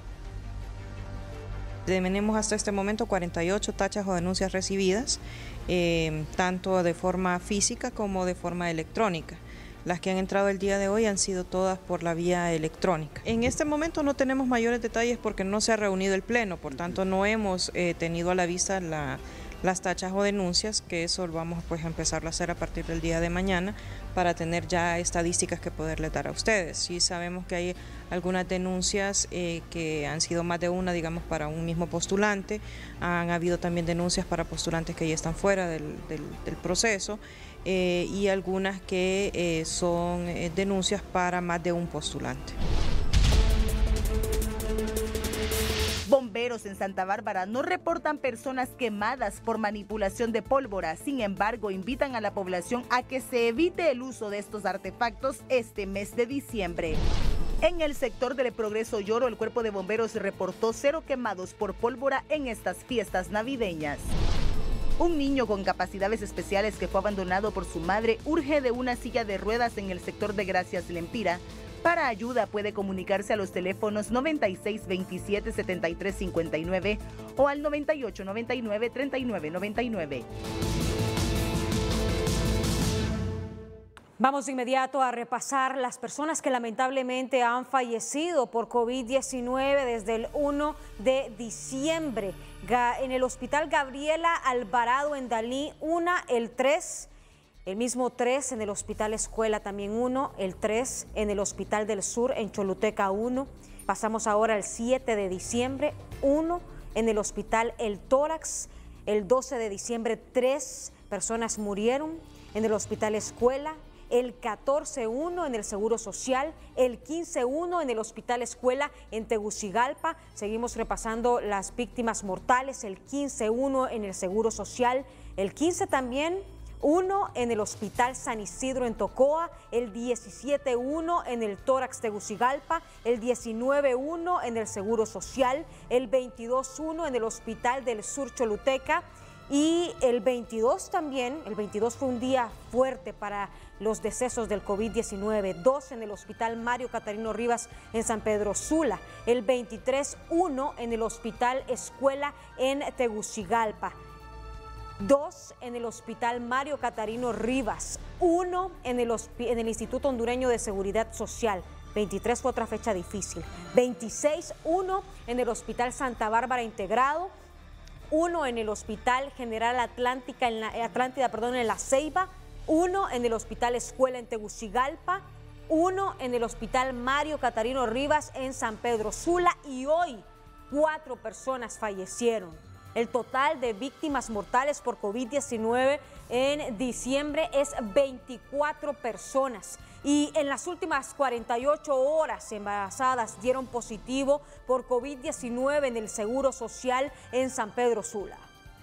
Tenemos hasta este momento cuarenta y ocho tachas o denuncias recibidas, eh, tanto de forma física como de forma electrónica. Las que han entrado el día de hoy han sido todas por la vía electrónica. En este momento no tenemos mayores detalles porque no se ha reunido el Pleno, por tanto no hemos eh, tenido a la vista la... las tachas o denuncias, que eso vamos pues a empezar a hacer a partir del día de mañana para tener ya estadísticas que poderles dar a ustedes. Sí sabemos que hay algunas denuncias eh, que han sido más de una, digamos, para un mismo postulante. Han habido también denuncias para postulantes que ya están fuera del, del, del proceso eh, y algunas que eh, son eh, denuncias para más de un postulante. Bomberos en Santa Bárbara no reportan personas quemadas por manipulación de pólvora. Sin embargo, invitan a la población a que se evite el uso de estos artefactos este mes de diciembre. En el sector del Progreso Lloro, el cuerpo de bomberos reportó cero quemados por pólvora en estas fiestas navideñas. Un niño con capacidades especiales que fue abandonado por su madre urge de una silla de ruedas en el sector de Gracias Lempira. Para ayuda puede comunicarse a los teléfonos noventa y seis veintisiete setenta y tres cincuenta y nueve o al noventa y ocho noventa y nueve treinta y nueve noventa y nueve. Vamos de inmediato a repasar las personas que lamentablemente han fallecido por COVID diecinueve desde el uno de diciembre. En el Hospital Gabriela Alvarado en Dalí, una, el tres. El mismo tres en el Hospital Escuela, también uno, el tres en el Hospital del Sur en Choluteca, uno. Pasamos ahora al siete de diciembre, uno en el Hospital El Tórax. El doce de diciembre, tres personas murieron en el Hospital Escuela. El catorce, uno en el Seguro Social. El quince, uno en el Hospital Escuela en Tegucigalpa. Seguimos repasando las víctimas mortales. El quince, uno en el Seguro Social. El quince también, uno en el Hospital San Isidro en Tocoa, el diecisiete uno en el Tórax Tegucigalpa, el diecinueve uno en el Seguro Social, el veintidós uno en el Hospital del Sur Choluteca y el veintidós también, el veintidós fue un día fuerte para los decesos del COVID diecinueve, dos en el Hospital Mario Catarino Rivas en San Pedro Sula, el veintitrés uno en el Hospital Escuela en Tegucigalpa. Dos en el Hospital Mario Catarino Rivas, uno en el, en el Instituto Hondureño de Seguridad Social, veintitrés fue otra fecha difícil, veintiséis, uno en el Hospital Santa Bárbara Integrado, uno en el Hospital General Atlántica en la, Atlántida perdón, en La Ceiba, uno en el Hospital Escuela en Tegucigalpa, uno en el Hospital Mario Catarino Rivas en San Pedro Sula y hoy cuatro personas fallecieron. El total de víctimas mortales por COVID diecinueve en diciembre es veinticuatro personas. Y en las últimas cuarenta y ocho horas, embarazadas dieron positivo por COVID diecinueve en el Seguro Social en San Pedro Sula.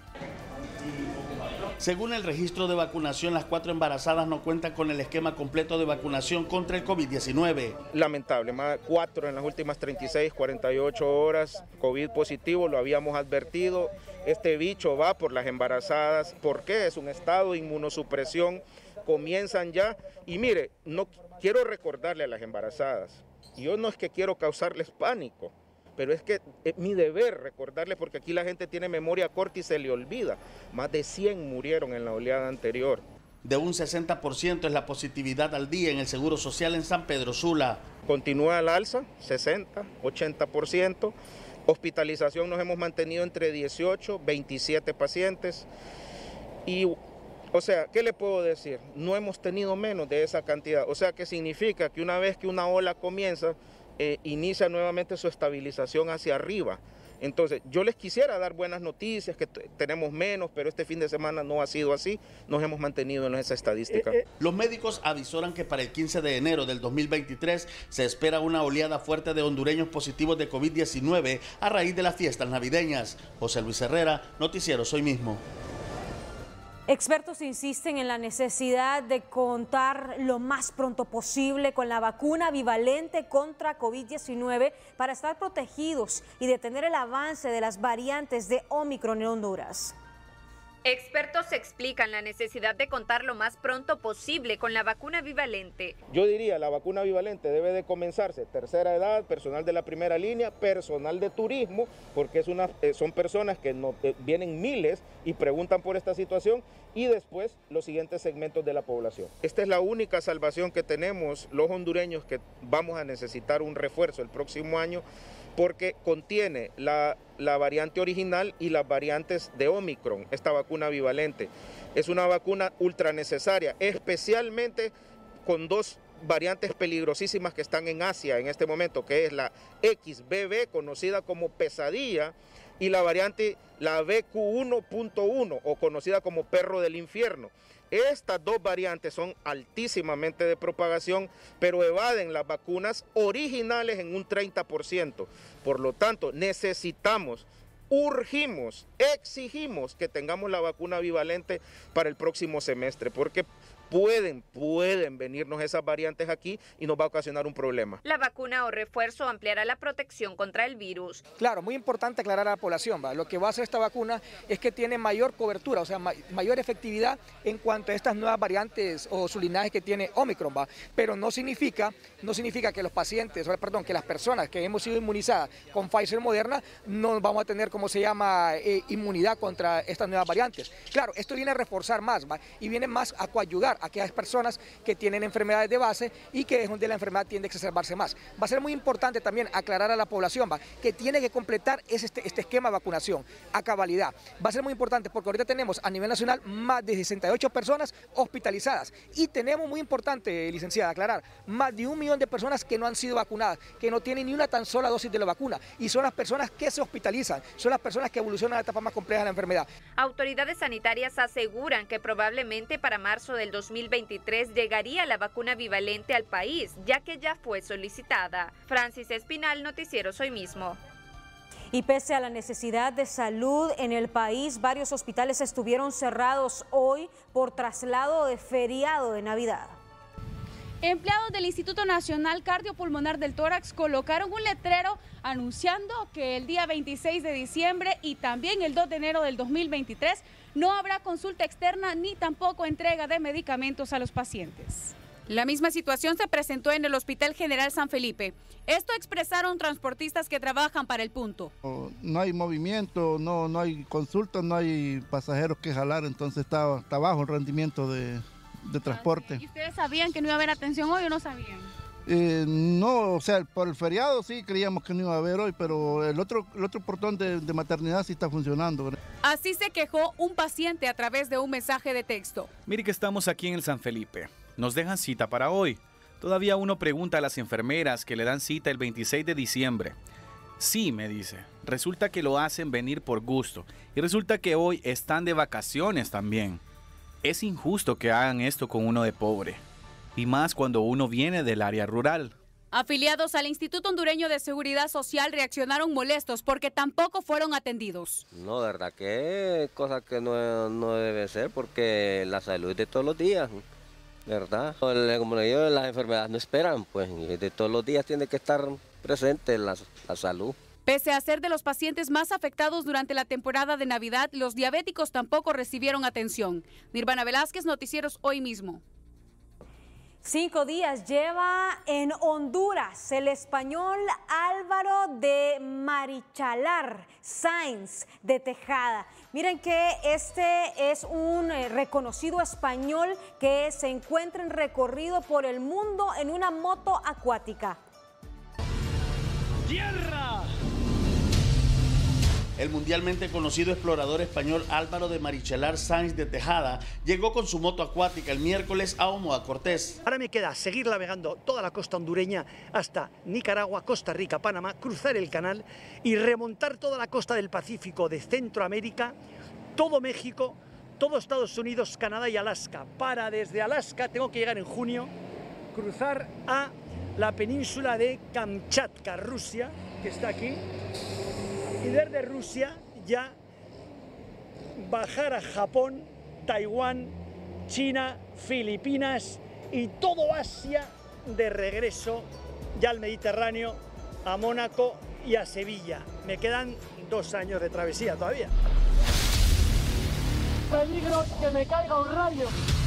Según el registro de vacunación, las cuatro embarazadas no cuentan con el esquema completo de vacunación contra el COVID diecinueve. Lamentable, más cuatro en las últimas treinta y seis, cuarenta y ocho horas, COVID positivo, lo habíamos advertido. Este bicho va por las embarazadas, ¿por qué? Es un estado de inmunosupresión, comienzan ya. Y mire, no quiero recordarle a las embarazadas, yo no es que quiero causarles pánico, pero es que es mi deber recordarles porque aquí la gente tiene memoria corta y se le olvida. Más de cien murieron en la oleada anterior. De un sesenta por ciento es la positividad al día en el Seguro Social en San Pedro Sula. Continúa al alza, sesenta, ochenta por ciento. Hospitalización nos hemos mantenido entre dieciocho, veintisiete pacientes. Y, o sea, ¿qué le puedo decir? No hemos tenido menos de esa cantidad. O sea, que significa que una vez que una ola comienza, Eh, inicia nuevamente su estabilización hacia arriba. Entonces, yo les quisiera dar buenas noticias, que tenemos menos, pero este fin de semana no ha sido así, nos hemos mantenido en esa estadística. Eh, eh, los médicos avisoran que para el quince de enero del dos mil veintitrés se espera una oleada fuerte de hondureños positivos de COVID diecinueve a raíz de las fiestas navideñas. José Luis Herrera, Noticiero Hoy Mismo. Expertos insisten en la necesidad de contar lo más pronto posible con la vacuna bivalente contra COVID diecinueve para estar protegidos y detener el avance de las variantes de Omicron en Honduras. Expertos explican la necesidad de contar lo más pronto posible con la vacuna bivalente. Yo diría, la vacuna bivalente debe de comenzarse tercera edad, personal de la primera línea, personal de turismo, porque es una, eh, son personas que no, eh, vienen miles y preguntan por esta situación, y después los siguientes segmentos de la población. Esta es la única salvación que tenemos los hondureños, que vamos a necesitar un refuerzo el próximo año, porque contiene la, la variante original y las variantes de Omicron, esta vacuna bivalente. Es una vacuna ultra necesaria, especialmente con dos variantes peligrosísimas que están en Asia en este momento, que es la X B B, conocida como pesadilla, y la variante, la B Q uno punto uno, o conocida como perro del infierno. Estas dos variantes son altísimamente de propagación, pero evaden las vacunas originales en un treinta por ciento. Por lo tanto, necesitamos, urgimos, exigimos que tengamos la vacuna bivalente para el próximo semestre, porque pueden, pueden venirnos esas variantes aquí y nos va a ocasionar un problema. La vacuna o refuerzo ampliará la protección contra el virus. Claro, muy importante aclarar a la población, ¿va? Lo que va a hacer esta vacuna es que tiene mayor cobertura, o sea, ma mayor efectividad en cuanto a estas nuevas variantes o su linaje que tiene Omicron, ¿va? Pero no significa, no significa que los pacientes, perdón, que las personas que hemos sido inmunizadas con Pfizer Moderna no vamos a tener, como se llama, eh, inmunidad contra estas nuevas variantes. Claro, esto viene a reforzar más, ¿va? Y viene más a coadyuvar a aquellas personas que tienen enfermedades de base y que es donde la enfermedad tiende a exacerbarse más. Va a ser muy importante también aclarar a la población, ¿va? Que tiene que completar este, este esquema de vacunación a cabalidad. Va a ser muy importante porque ahorita tenemos a nivel nacional más de sesenta y ocho personas hospitalizadas y tenemos, muy importante, licenciada, aclarar, más de un millón de personas que no han sido vacunadas, que no tienen ni una tan sola dosis de la vacuna, y son las personas que se hospitalizan, son las personas que evolucionan a la etapa más compleja de la enfermedad. Autoridades sanitarias aseguran que probablemente para marzo del dos mil veintitrés llegaría la vacuna bivalente al país, ya que ya fue solicitada. Francis Espinal, Noticiero Hoy Mismo. Y pese a la necesidad de salud en el país, varios hospitales estuvieron cerrados hoy por traslado de feriado de Navidad. Empleados del Instituto Nacional Cardiopulmonar del Tórax colocaron un letrero anunciando que el día veintiséis de diciembre y también el dos de enero del dos mil veintitrés no habrá consulta externa ni tampoco entrega de medicamentos a los pacientes. La misma situación se presentó en el Hospital General San Felipe. Esto expresaron transportistas que trabajan para el punto. No hay movimiento, no, no hay consultas, no hay pasajeros que jalar, entonces está, está bajo el rendimiento de, de transporte. ¿Y ustedes sabían que no iba a haber atención hoy o no sabían? Eh, no, o sea, por el feriado sí creíamos que no iba a haber hoy, pero el otro, el otro portón de, de maternidad sí está funcionando. Así se quejó un paciente a través de un mensaje de texto. Mire que estamos aquí en el San Felipe. Nos dejan cita para hoy. Todavía uno pregunta a las enfermeras que le dan cita el veintiséis de diciembre. Sí, me dice. Resulta que lo hacen venir por gusto. Y resulta que hoy están de vacaciones también. Es injusto que hagan esto con uno de pobre. Y más cuando uno viene del área rural. Afiliados al Instituto Hondureño de Seguridad Social reaccionaron molestos porque tampoco fueron atendidos. No, de verdad que es cosa que no, no debe ser, porque la salud es de todos los días, ¿verdad? Como le digo, las enfermedades no esperan, pues de todos los días tiene que estar presente la, la salud. Pese a ser de los pacientes más afectados durante la temporada de Navidad, los diabéticos tampoco recibieron atención. Nirvana Velázquez, Noticieros Hoy Mismo. Cinco días lleva en Honduras el español Álvaro de Marichalar Sáenz de Tejada. Miren que este es un reconocido español que se encuentra en recorrido por el mundo en una moto acuática. ¡Tierra! El mundialmente conocido explorador español Álvaro de Marichelar Sáenz de Tejada llegó con su moto acuática el miércoles a Omoa Cortés. Ahora me queda seguir navegando toda la costa hondureña hasta Nicaragua, Costa Rica, Panamá, cruzar el canal y remontar toda la costa del Pacífico de Centroamérica, todo México, todo Estados Unidos, Canadá y Alaska. Para desde Alaska, tengo que llegar en junio, cruzar a la península de Kamchatka, Rusia, que está aquí, y desde Rusia ya bajar a Japón, Taiwán, China, Filipinas y todo Asia de regreso ya al Mediterráneo, a Mónaco y a Sevilla. Me quedan dos años de travesía todavía. Peligro que me caiga un rayo.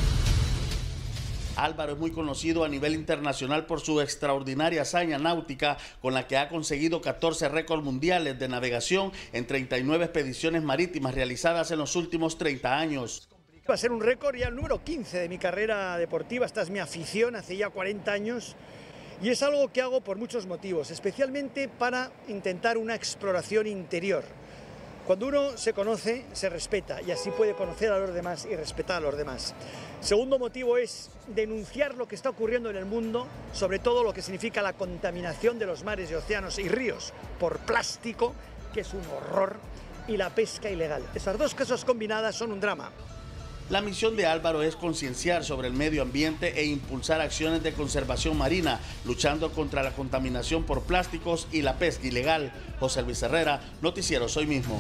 Álvaro es muy conocido a nivel internacional por su extraordinaria hazaña náutica con la que ha conseguido catorce récords mundiales de navegación en treinta y nueve expediciones marítimas realizadas en los últimos treinta años. Va a ser un récord ya el número quince de mi carrera deportiva, esta es mi afición hace ya cuarenta años y es algo que hago por muchos motivos, especialmente para intentar una exploración interior. Cuando uno se conoce, se respeta y así puede conocer a los demás y respetar a los demás. Segundo motivo es denunciar lo que está ocurriendo en el mundo, sobre todo lo que significa la contaminación de los mares y océanos y ríos por plástico, que es un horror, y la pesca ilegal. Esas dos cosas combinadas son un drama. La misión de Álvaro es concienciar sobre el medio ambiente e impulsar acciones de conservación marina, luchando contra la contaminación por plásticos y la pesca ilegal. José Luis Herrera, Noticiero Hoy Mismo.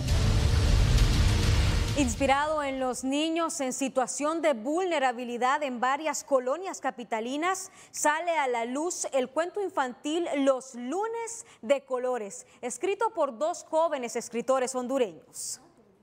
Inspirado en los niños en situación de vulnerabilidad en varias colonias capitalinas, sale a la luz el cuento infantil Los Lunes de Colores, escrito por dos jóvenes escritores hondureños.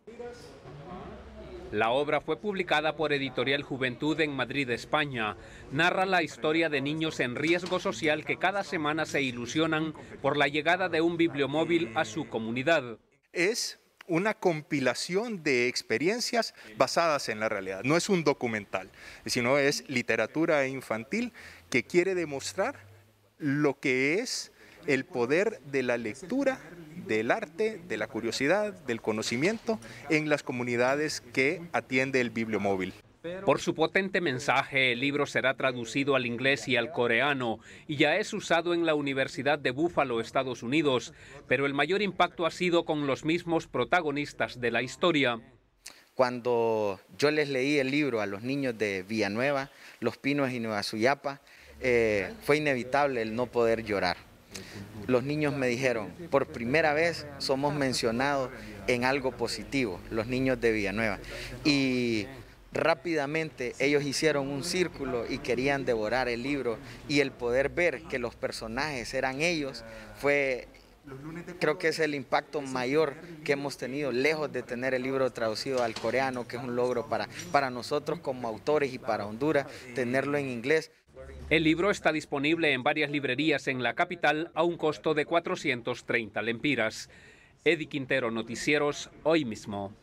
La obra fue publicada por Editorial Juventud en Madrid, España. Narra la historia de niños en riesgo social que cada semana se ilusionan por la llegada de un bibliomóvil a su comunidad. Es una compilación de experiencias basadas en la realidad. No es un documental, sino es literatura infantil que quiere demostrar lo que es el poder de la lectura, del arte, de la curiosidad, del conocimiento en las comunidades que atiende el bibliomóvil. Por su potente mensaje, el libro será traducido al inglés y al coreano y ya es usado en la Universidad de Buffalo, Estados Unidos, pero el mayor impacto ha sido con los mismos protagonistas de la historia. Cuando yo les leí el libro a los niños de Villanueva, Los Pinos y Nueva Suyapa, eh, fue inevitable el no poder llorar. Los niños me dijeron, por primera vez somos mencionados en algo positivo, los niños de Villanueva. Y rápidamente ellos hicieron un círculo y querían devorar el libro, y el poder ver que los personajes eran ellos fue, creo que es el impacto mayor que hemos tenido, lejos de tener el libro traducido al coreano, que es un logro para, para nosotros como autores y para Honduras, tenerlo en inglés. El libro está disponible en varias librerías en la capital a un costo de cuatrocientos treinta lempiras. Eddie Quintero, Noticieros Hoy Mismo.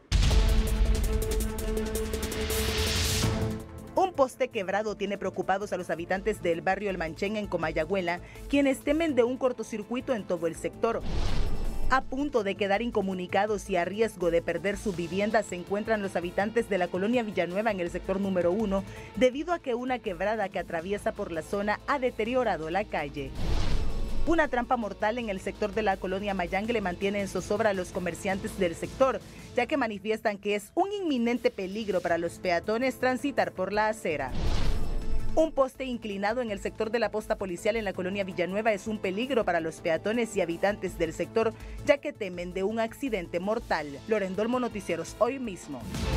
Un poste quebrado tiene preocupados a los habitantes del barrio El Manchén en Comayagüela, quienes temen de un cortocircuito en todo el sector. A punto de quedar incomunicados y a riesgo de perder su vivienda se encuentran los habitantes de la colonia Villanueva en el sector número uno, debido a que una quebrada que atraviesa por la zona ha deteriorado la calle. Una trampa mortal en el sector de la colonia Mayangue le mantiene en zozobra a los comerciantes del sector, ya que manifiestan que es un inminente peligro para los peatones transitar por la acera. Un poste inclinado en el sector de la posta policial en la colonia Villanueva es un peligro para los peatones y habitantes del sector, ya que temen de un accidente mortal. Lorendolmo, Noticieros Hoy Mismo.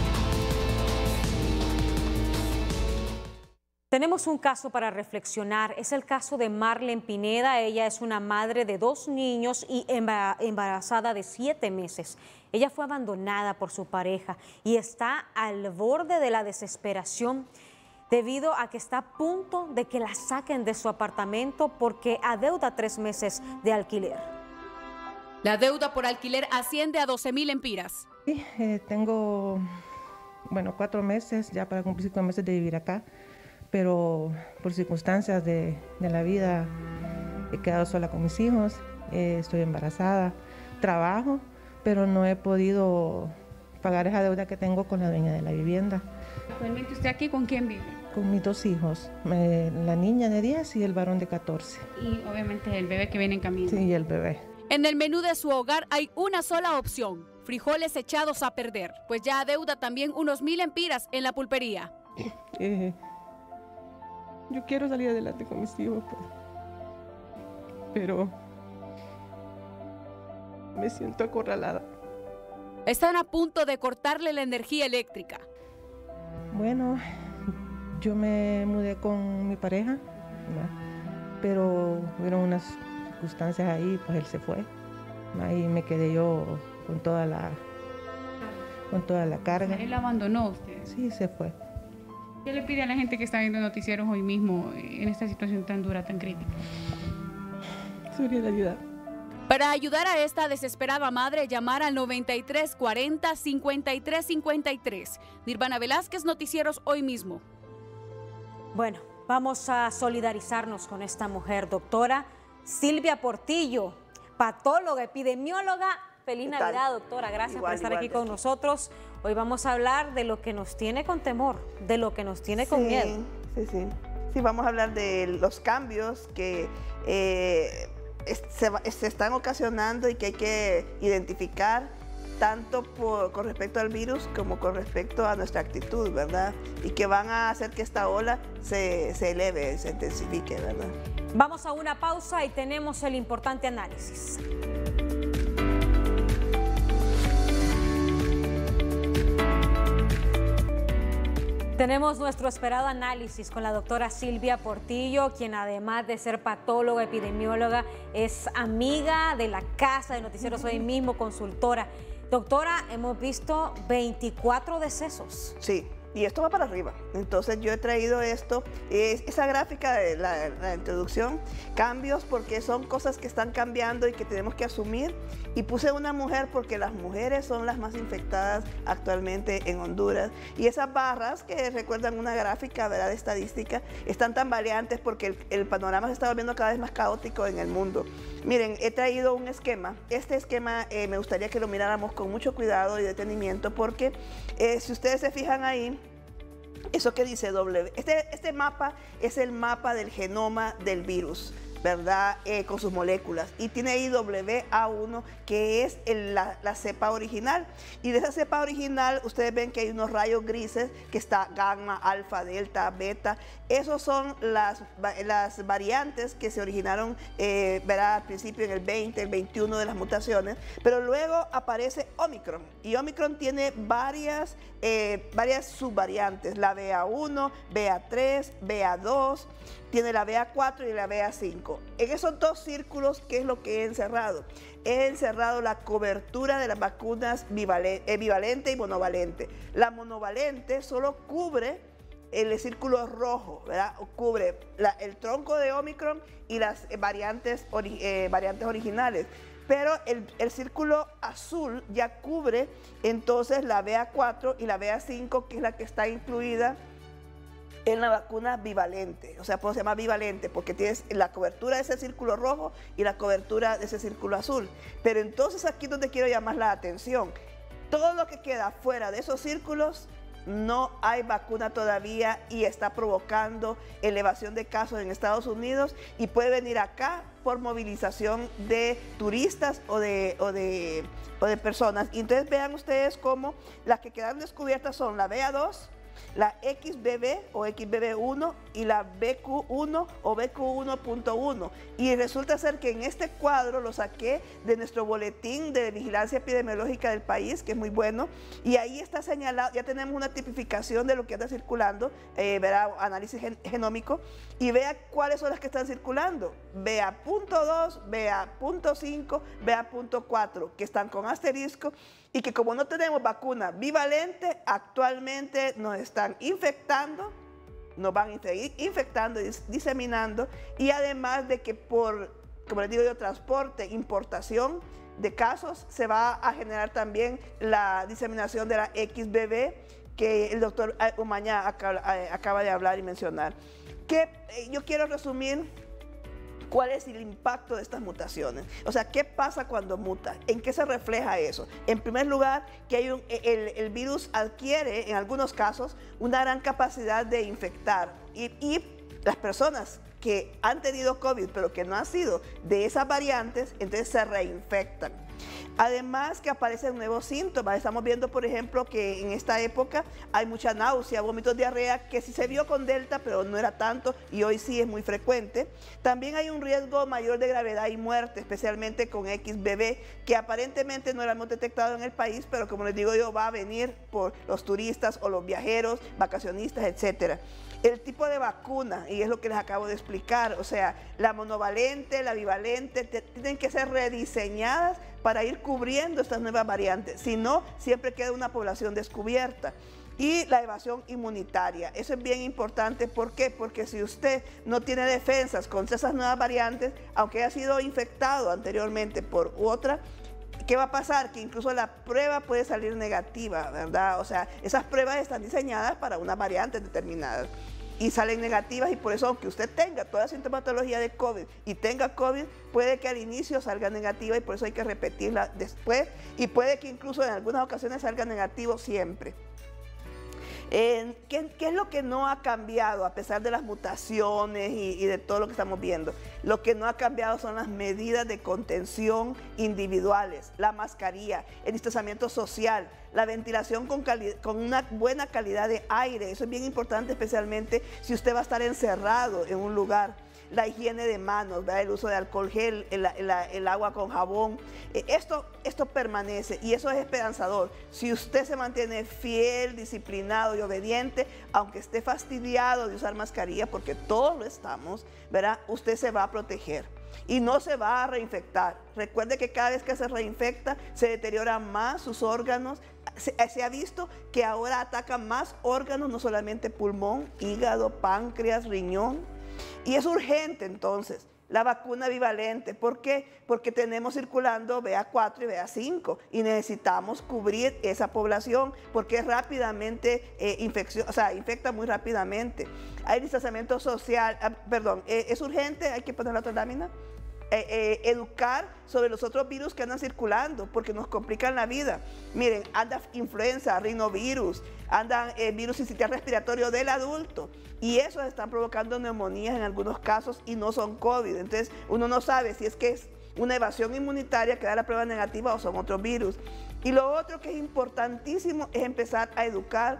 Tenemos un caso para reflexionar, es el caso de Marlene Pineda. Ella es una madre de dos niños y embarazada de siete meses. Ella fue abandonada por su pareja y está al borde de la desesperación debido a que está a punto de que la saquen de su apartamento porque adeuda tres meses de alquiler. La deuda por alquiler asciende a doce mil lempiras. Sí, eh, tengo, bueno, cuatro meses ya para cumplir cinco meses de vivir acá, pero por circunstancias de, de la vida he quedado sola con mis hijos, eh, estoy embarazada, trabajo, pero no he podido pagar esa deuda que tengo con la dueña de la vivienda. ¿Actualmente usted aquí con quién vive? Con mis dos hijos, me, la niña de diez y el varón de catorce. Y obviamente el bebé que viene en camino. Sí, el bebé. En el menú de su hogar hay una sola opción: frijoles echados a perder, pues ya adeuda también unos mil empiras en la pulpería. Eh, yo quiero salir adelante con mis hijos, pues. Pero me siento acorralada. Están a punto de cortarle la energía eléctrica. Bueno, yo me mudé con mi pareja, ¿no? Pero hubieron unas circunstancias ahí, pues él se fue. Ahí me quedé yo con toda la, con toda la carga. ¿Él abandonó a usted? Sí, se fue. ¿Qué le pide a la gente que está viendo noticieros hoy mismo en esta situación tan dura, tan crítica? Solidaridad. Para ayudar a esta desesperada madre, llamar al noventa y tres cuarenta, cincuenta y tres cincuenta y tres. Nirvana Velázquez, Noticieros Hoy Mismo. Bueno, vamos a solidarizarnos con esta mujer, doctora Silvia Portillo, patóloga, epidemióloga. Feliz Navidad, doctora. Gracias igual, por estar igual, aquí con nosotros. Hoy vamos a hablar de lo que nos tiene con temor, de lo que nos tiene sí, con miedo. Sí, sí. Sí, vamos a hablar de los cambios que eh, se, se están ocasionando y que hay que identificar tanto por, con respecto al virus como con respecto a nuestra actitud, ¿verdad? Y que van a hacer que esta ola se, se eleve, se intensifique, ¿verdad? Vamos a una pausa y tenemos el importante análisis. Tenemos nuestro esperado análisis con la doctora Silvia Portillo, quien además de ser patóloga, epidemióloga, es amiga de la casa de Noticieros Hoy Mismo, consultora. Doctora, hemos visto veinticuatro decesos. Sí, y esto va para arriba. Entonces yo he traído esto, es, esa gráfica de la, la introducción, cambios porque son cosas que están cambiando y que tenemos que asumir. Y puse una mujer porque las mujeres son las más infectadas actualmente en Honduras. Y esas barras que recuerdan una gráfica, ¿verdad?, de estadística, están tan variantes porque el, el panorama se está volviendo cada vez más caótico en el mundo. Miren, he traído un esquema. Este esquema eh, me gustaría que lo miráramos con mucho cuidado y detenimiento porque eh, si ustedes se fijan ahí, eso que dice W, este, este mapa es el mapa del genoma del virus, ¿verdad? Eh, con sus moléculas. Y tiene ahí W A uno, que es el, la, la cepa original. Y de esa cepa original, ustedes ven que hay unos rayos grises, que está gamma, alfa, delta, beta. Esos son las, las variantes que se originaron, eh, ¿verdad?, al principio en el veinte, el veintiuno de las mutaciones. Pero luego aparece Omicron. Y Omicron tiene varias, eh, varias subvariantes. La B A uno, B A tres, B A dos. Tiene la B A cuatro y la B A cinco. En esos dos círculos, ¿qué es lo que he encerrado? He encerrado la cobertura de las vacunas bivalente, bivalente y monovalente. La monovalente solo cubre el círculo rojo, ¿verdad? Cubre la, el tronco de Omicron y las variantes, ori, eh, variantes originales. Pero el, el círculo azul ya cubre entonces la B A cuatro y la B A cinco, que es la que está incluida en la vacuna bivalente. O sea, pues se llama bivalente porque tienes la cobertura de ese círculo rojo y la cobertura de ese círculo azul. Pero entonces aquí es donde quiero llamar la atención. Todo lo que queda fuera de esos círculos, no hay vacuna todavía y está provocando elevación de casos en Estados Unidos y puede venir acá por movilización de turistas o de, o de, o de personas. Y entonces vean ustedes cómo las que quedan descubiertas son la B A dos, la X B B o X B B uno y la B Q uno o B Q uno punto uno. Y resulta ser que en este cuadro lo saqué de nuestro boletín de vigilancia epidemiológica del país, que es muy bueno, y ahí está señalado, ya tenemos una tipificación de lo que anda circulando, eh, verá, análisis gen genómico, y vea cuáles son las que están circulando. B A punto dos, B A punto cinco, B A punto cuatro, que están con asterisco, y que como no tenemos vacuna bivalente, actualmente nos están infectando, nos van a seguir infectando y diseminando, y además de que por, como les digo yo, transporte, importación de casos, se va a generar también la diseminación de la X B B, que el doctor Umaña acaba, acaba de hablar y mencionar. Que yo quiero resumir cuál es el impacto de estas mutaciones. O sea, ¿qué pasa cuando muta? ¿En qué se refleja eso? En primer lugar, que hay un, el, el virus adquiere, en algunos casos, una gran capacidad de infectar. Y, y las personas que han tenido COVID, pero que no han sido de esas variantes, entonces se reinfectan. Además que aparecen nuevos síntomas. Estamos viendo, por ejemplo, que en esta época hay mucha náusea, vómitos, diarrea, que sí se vio con Delta, pero no era tanto, y hoy sí es muy frecuente. También hay un riesgo mayor de gravedad y muerte, especialmente con X B B, que aparentemente no lo hemos detectado en el país, pero como les digo yo, va a venir por los turistas o los viajeros, vacacionistas, etcétera. El tipo de vacuna, y es lo que les acabo de explicar, o sea, la monovalente, la bivalente, te, tienen que ser rediseñadas para ir cubriendo estas nuevas variantes, si no, siempre queda una población descubierta. Y la evasión inmunitaria, eso es bien importante, ¿por qué? Porque si usted no tiene defensas contra esas nuevas variantes, aunque haya sido infectado anteriormente por otra, ¿qué va a pasar? Que incluso la prueba puede salir negativa, ¿verdad? O sea, esas pruebas están diseñadas para unas variantes determinadas y salen negativas, y por eso, aunque usted tenga toda la sintomatología de COVID y tenga COVID, puede que al inicio salga negativa, y por eso hay que repetirla después, y puede que incluso en algunas ocasiones salga negativo siempre. Eh, ¿qué, ¿Qué es lo que no ha cambiado a pesar de las mutaciones y, y de todo lo que estamos viendo? Lo que no ha cambiado son las medidas de contención individuales, la mascarilla, el distanciamiento social, la ventilación con, con una buena calidad de aire. Eso es bien importante, especialmente si usted va a estar encerrado en un lugar. La higiene de manos, ¿verdad? El uso de alcohol gel, el, el, el agua con jabón. Esto, esto permanece, y eso es esperanzador. Si usted se mantiene fiel, disciplinado y obediente, aunque esté fastidiado de usar mascarilla, porque todos lo estamos, ¿verdad? Usted se va a proteger y no se va a reinfectar. Recuerde que cada vez que se reinfecta, se deterioran más sus órganos. Se, se ha visto que ahora atacan más órganos, no solamente pulmón, hígado, páncreas, riñón. Y es urgente entonces la vacuna bivalente. ¿Por qué? Porque tenemos circulando B A cuatro y B A cinco y necesitamos cubrir esa población porque es rápidamente eh, infección, o sea, infecta muy rápidamente. Hay distanciamiento social, ah, perdón, eh, es urgente, hay que poner la otra lámina. Eh, eh, educar sobre los otros virus que andan circulando porque nos complican la vida. Miren, anda influenza, rinovirus, andan eh, virus sincitial respiratorio del adulto, y esos están provocando neumonías en algunos casos y no son COVID. Entonces uno no sabe si es que es una evasión inmunitaria que da la prueba negativa o son otros virus. Y lo otro que es importantísimo es empezar a educar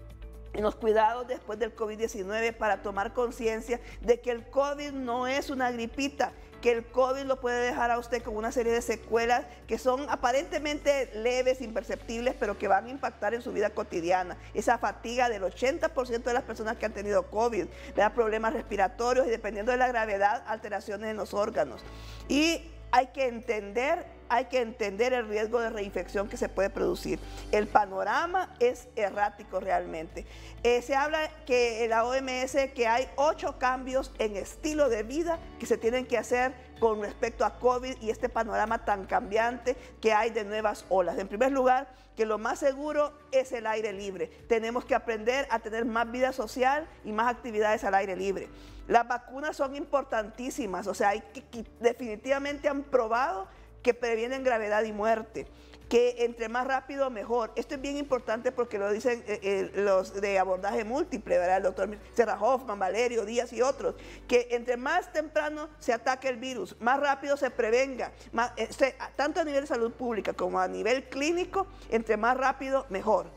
en los cuidados después del COVID diecinueve para tomar conciencia de que el COVID no es una gripita, que el COVID lo puede dejar a usted con una serie de secuelas que son aparentemente leves, imperceptibles, pero que van a impactar en su vida cotidiana. Esa fatiga del ochenta por ciento de las personas que han tenido COVID, le da problemas respiratorios y, dependiendo de la gravedad, alteraciones en los órganos. Y hay que entender, hay que entender el riesgo de reinfección que se puede producir. El panorama es errático realmente. Eh, se habla que en la O M S que hay ocho cambios en estilo de vida que se tienen que hacer con respecto a COVID y este panorama tan cambiante que hay de nuevas olas. En primer lugar, que lo más seguro es el aire libre. Tenemos que aprender a tener más vida social y más actividades al aire libre. Las vacunas son importantísimas, o sea, hay que, que definitivamente han probado que previenen gravedad y muerte, que entre más rápido mejor. Esto es bien importante porque lo dicen eh, eh, los de abordaje múltiple, ¿verdad? El doctor Serra Hoffman, Valerio Díaz y otros, que entre más temprano se ataque el virus, más rápido se prevenga, más, eh, se, tanto a nivel de salud pública como a nivel clínico, entre más rápido mejor.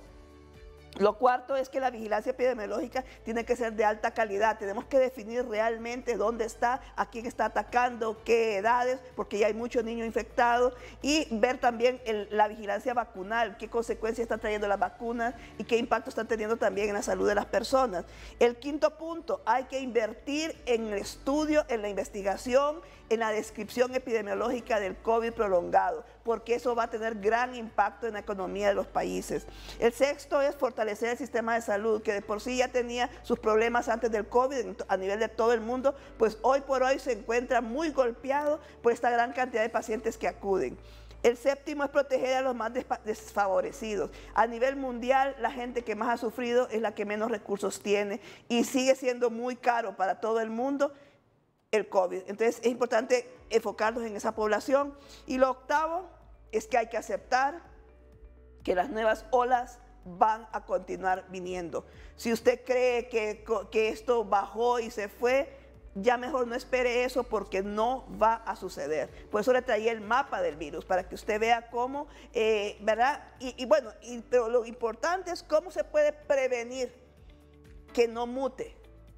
Lo cuarto es que la vigilancia epidemiológica tiene que ser de alta calidad. Tenemos que definir realmente dónde está, a quién está atacando, qué edades, porque ya hay muchos niños infectados, y ver también el, la vigilancia vacunal, qué consecuencias están trayendo las vacunas y qué impacto están teniendo también en la salud de las personas. El quinto punto, hay que invertir en el estudio, en la investigación, en la descripción epidemiológica del COVID prolongado, porque eso va a tener gran impacto en la economía de los países. El sexto es fortalecer el sistema de salud, que de por sí ya tenía sus problemas antes del COVID a nivel de todo el mundo, pues hoy por hoy se encuentra muy golpeado por esta gran cantidad de pacientes que acuden. El séptimo es proteger a los más desfavorecidos. A nivel mundial, la gente que más ha sufrido es la que menos recursos tiene y sigue siendo muy caro para todo el mundo el COVID. Entonces es importante enfocarnos en esa población. Y lo octavo es que hay que aceptar que las nuevas olas van a continuar viniendo. Si usted cree que, que esto bajó y se fue, ya mejor no espere eso porque no va a suceder. Por eso le traía el mapa del virus, para que usted vea cómo, eh, ¿verdad? Y, y bueno, y, pero lo importante es cómo se puede prevenir que no mute,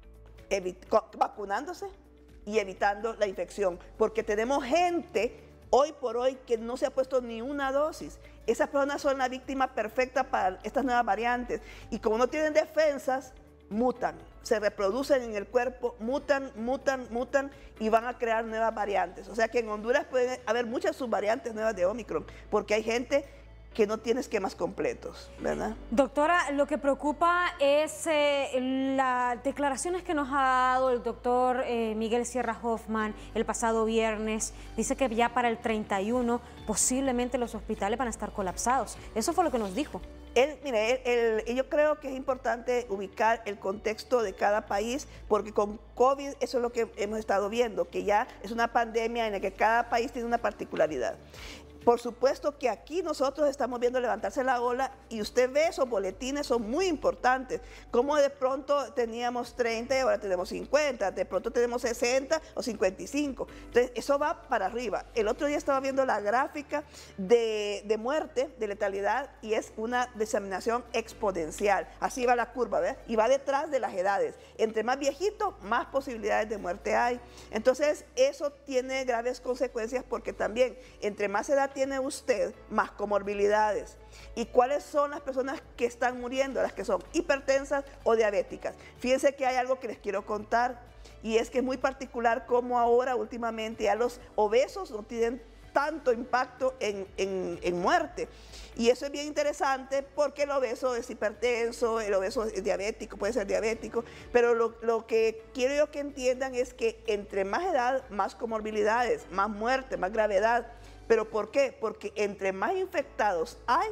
vacunándose y evitando la infección. Porque tenemos gente hoy por hoy que no se ha puesto ni una dosis. Esas personas son la víctima perfecta para estas nuevas variantes. Y como no tienen defensas, mutan, se reproducen en el cuerpo, mutan, mutan, mutan y van a crear nuevas variantes. O sea que en Honduras pueden haber muchas subvariantes nuevas de Omicron, porque hay gente que no tiene esquemas completos, ¿verdad? Doctora, lo que preocupa es eh, las declaraciones que nos ha dado el doctor eh, Miguel Sierra Hoffman el pasado viernes. Dice que ya para el treinta y uno posiblemente los hospitales van a estar colapsados. Eso fue lo que nos dijo. Él, mire, él, él, yo creo que es importante ubicar el contexto de cada país, porque con COVID eso es lo que hemos estado viendo, que ya es una pandemia en la que cada país tiene una particularidad. Por supuesto que aquí nosotros estamos viendo levantarse la ola y usted ve esos boletines, son muy importantes. Como de pronto teníamos treinta y ahora tenemos cincuenta, de pronto tenemos sesenta o cincuenta y cinco. Entonces eso va para arriba. El otro día estaba viendo la gráfica de, de muerte, de letalidad, y es una diseminación exponencial. Así va la curva, ¿ves? Y va detrás de las edades. Entre más viejito, más posibilidades de muerte hay. Entonces eso tiene graves consecuencias porque también entre más edad tiene usted, más comorbilidades. ¿Y cuáles son las personas que están muriendo? Las que son hipertensas o diabéticas. Fíjense que hay algo que les quiero contar, y es que es muy particular cómo ahora últimamente ya los obesos no tienen tanto impacto en, en, en muerte. Y eso es bien interesante porque el obeso es hipertenso, el obeso es diabético, puede ser diabético, pero lo, lo que quiero yo que entiendan es que entre más edad, más comorbilidades, más muerte, más gravedad. ¿Pero por qué? Porque entre más infectados hay,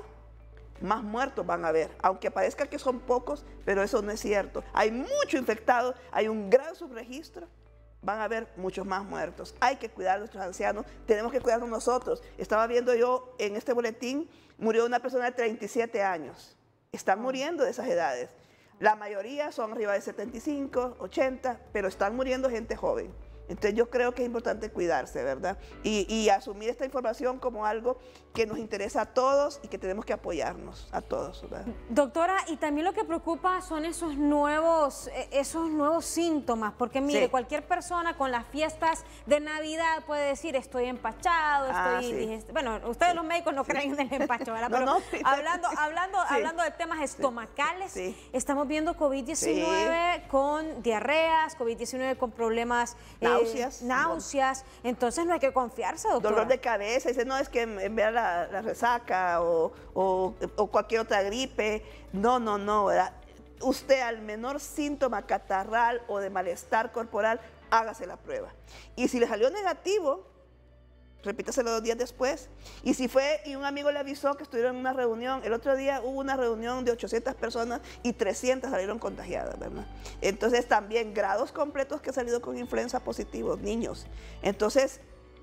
más muertos van a haber. Aunque parezca que son pocos, pero eso no es cierto. Hay mucho infectado, hay un gran subregistro, van a haber muchos más muertos. Hay que cuidar a nuestros ancianos, tenemos que cuidarnos nosotros. Estaba viendo yo en este boletín, murió una persona de treinta y siete años. Están muriendo de esas edades. La mayoría son arriba de setenta y cinco, ochenta, pero están muriendo gente joven. Entonces yo creo que es importante cuidarse, ¿verdad? Y, y asumir esta información como algo que nos interesa a todos y que tenemos que apoyarnos a todos, ¿verdad? Doctora, y también lo que preocupa son esos nuevos, esos nuevos síntomas, porque mire, sí, cualquier persona con las fiestas de Navidad puede decir estoy empachado, estoy... Ah, sí. Bueno, ustedes sí, los médicos no sí, creen en el empacho, ¿verdad? Pero no, no, sí, hablando, hablando, sí, hablando de temas estomacales, sí, estamos viendo COVID diecinueve sí, con diarreas, COVID diecinueve con problemas... Náuseas. Eh, náuseas. Entonces no hay que confiarse, doctora. Dolor de cabeza. Dice, no, es que vea la, la resaca o, o, o cualquier otra gripe. No, no, no, ¿verdad? Usted al menor síntoma catarral o de malestar corporal, hágase la prueba. Y si le salió negativo, repítaselo dos días después. Y si fue y un amigo le avisó que estuvieron en una reunión, el otro día hubo una reunión de ochocientas personas y trescientas salieron contagiadas, ¿verdad? Entonces también grados completos que han salido con influenza positivos, niños. Entonces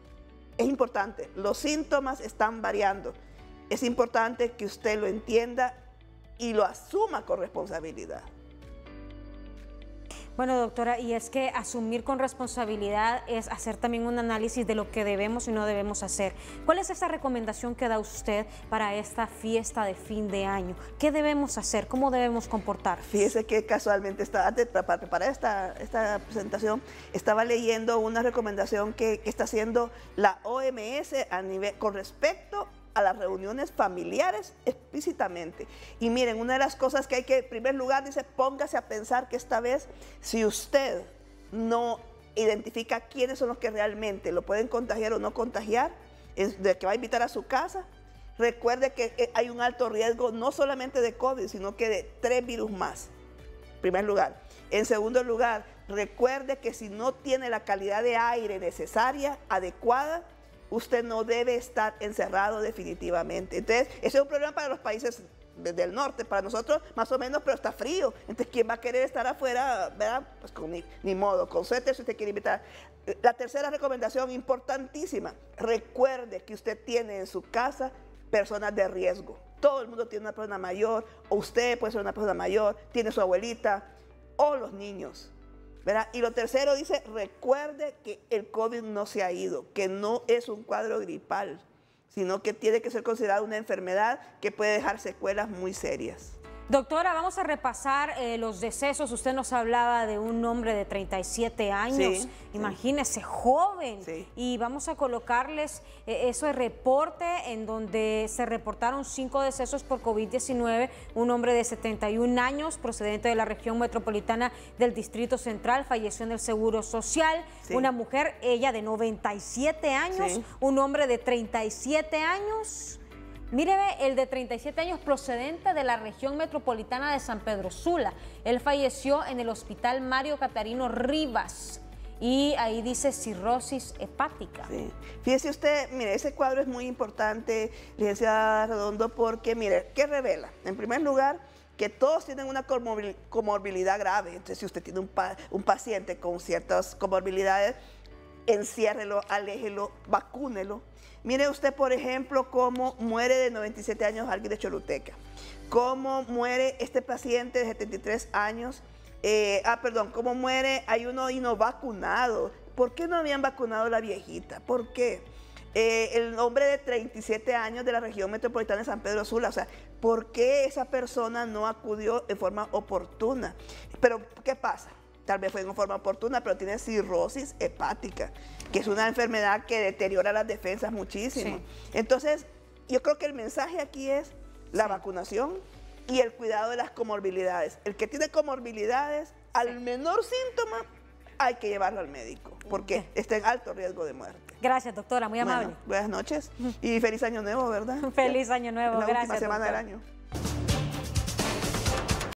es importante, los síntomas están variando. Es importante que usted lo entienda y lo asuma con responsabilidad. Bueno, doctora, y es que asumir con responsabilidad es hacer también un análisis de lo que debemos y no debemos hacer. ¿Cuál es esa recomendación que da usted para esta fiesta de fin de año? ¿Qué debemos hacer? ¿Cómo debemos comportar? Fíjese que casualmente, estaba, para preparar esta, esta presentación, estaba leyendo una recomendación que, que está haciendo la O M S a nivel, con respecto a las reuniones familiares explícitamente. Y miren, una de las cosas que hay que, en primer lugar, dice, póngase a pensar que esta vez, si usted no identifica quiénes son los que realmente lo pueden contagiar o no contagiar, de que va a invitar a su casa, recuerde que hay un alto riesgo no solamente de COVID, sino que de tres virus más, en primer lugar. En segundo lugar, recuerde que si no tiene la calidad de aire necesaria, adecuada, usted no debe estar encerrado definitivamente. Entonces, ese es un problema para los países del norte, para nosotros más o menos, pero está frío. Entonces, ¿quién va a querer estar afuera? ¿Verdad? Pues con, ni, ni modo, con suéter si usted quiere invitar. La tercera recomendación importantísima, recuerde que usted tiene en su casa personas de riesgo. Todo el mundo tiene una persona mayor, o usted puede ser una persona mayor, tiene su abuelita, o los niños, ¿verdad? Y lo tercero dice, recuerde que el COVID no se ha ido, que no es un cuadro gripal, sino que tiene que ser considerada una enfermedad que puede dejar secuelas muy serias. Doctora, vamos a repasar eh, los decesos. Usted nos hablaba de un hombre de treinta y siete años, sí, imagínese, sí. joven. Sí. Y vamos a colocarles eh, ese reporte en donde se reportaron cinco decesos por COVID diecinueve. Un hombre de setenta y un años, procedente de la región metropolitana del Distrito Central, falleció en el Seguro Social. Sí. Una mujer, ella de noventa y siete años, sí. un hombre de treinta y siete años. Mire, el de treinta y siete años, procedente de la región metropolitana de San Pedro Sula. Él falleció en el hospital Mario Catarino Rivas y ahí dice cirrosis hepática. Sí. Fíjese usted, mire, ese cuadro es muy importante, licenciada Redondo, porque, mire, ¿qué revela? En primer lugar, que todos tienen una comorbilidad grave. Entonces, si usted tiene un, pa un paciente con ciertas comorbilidades, enciérrelo, aléjelo, vacúnelo. Mire usted, por ejemplo, cómo muere de noventa y siete años alguien de Choluteca. Cómo muere este paciente de setenta y tres años. Eh, ah, perdón, cómo muere, hay uno y no vacunado. ¿Por qué no habían vacunado a la viejita? ¿Por qué? Eh, el hombre de treinta y siete años de la región metropolitana de San Pedro Sula. O sea, ¿por qué esa persona no acudió en forma oportuna? Pero, ¿qué pasa? Tal vez fue en forma oportuna, pero tiene cirrosis hepática, que es una enfermedad que deteriora las defensas muchísimo. Sí. Entonces, yo creo que el mensaje aquí es la sí. vacunación y el cuidado de las comorbilidades. El que tiene comorbilidades, sí. al menor síntoma, hay que llevarlo al médico, porque okay. está en alto riesgo de muerte. Gracias, doctora, muy amable. Bueno, buenas noches y feliz año nuevo, ¿verdad? Feliz año nuevo, la gracias, última semana doctora. del año.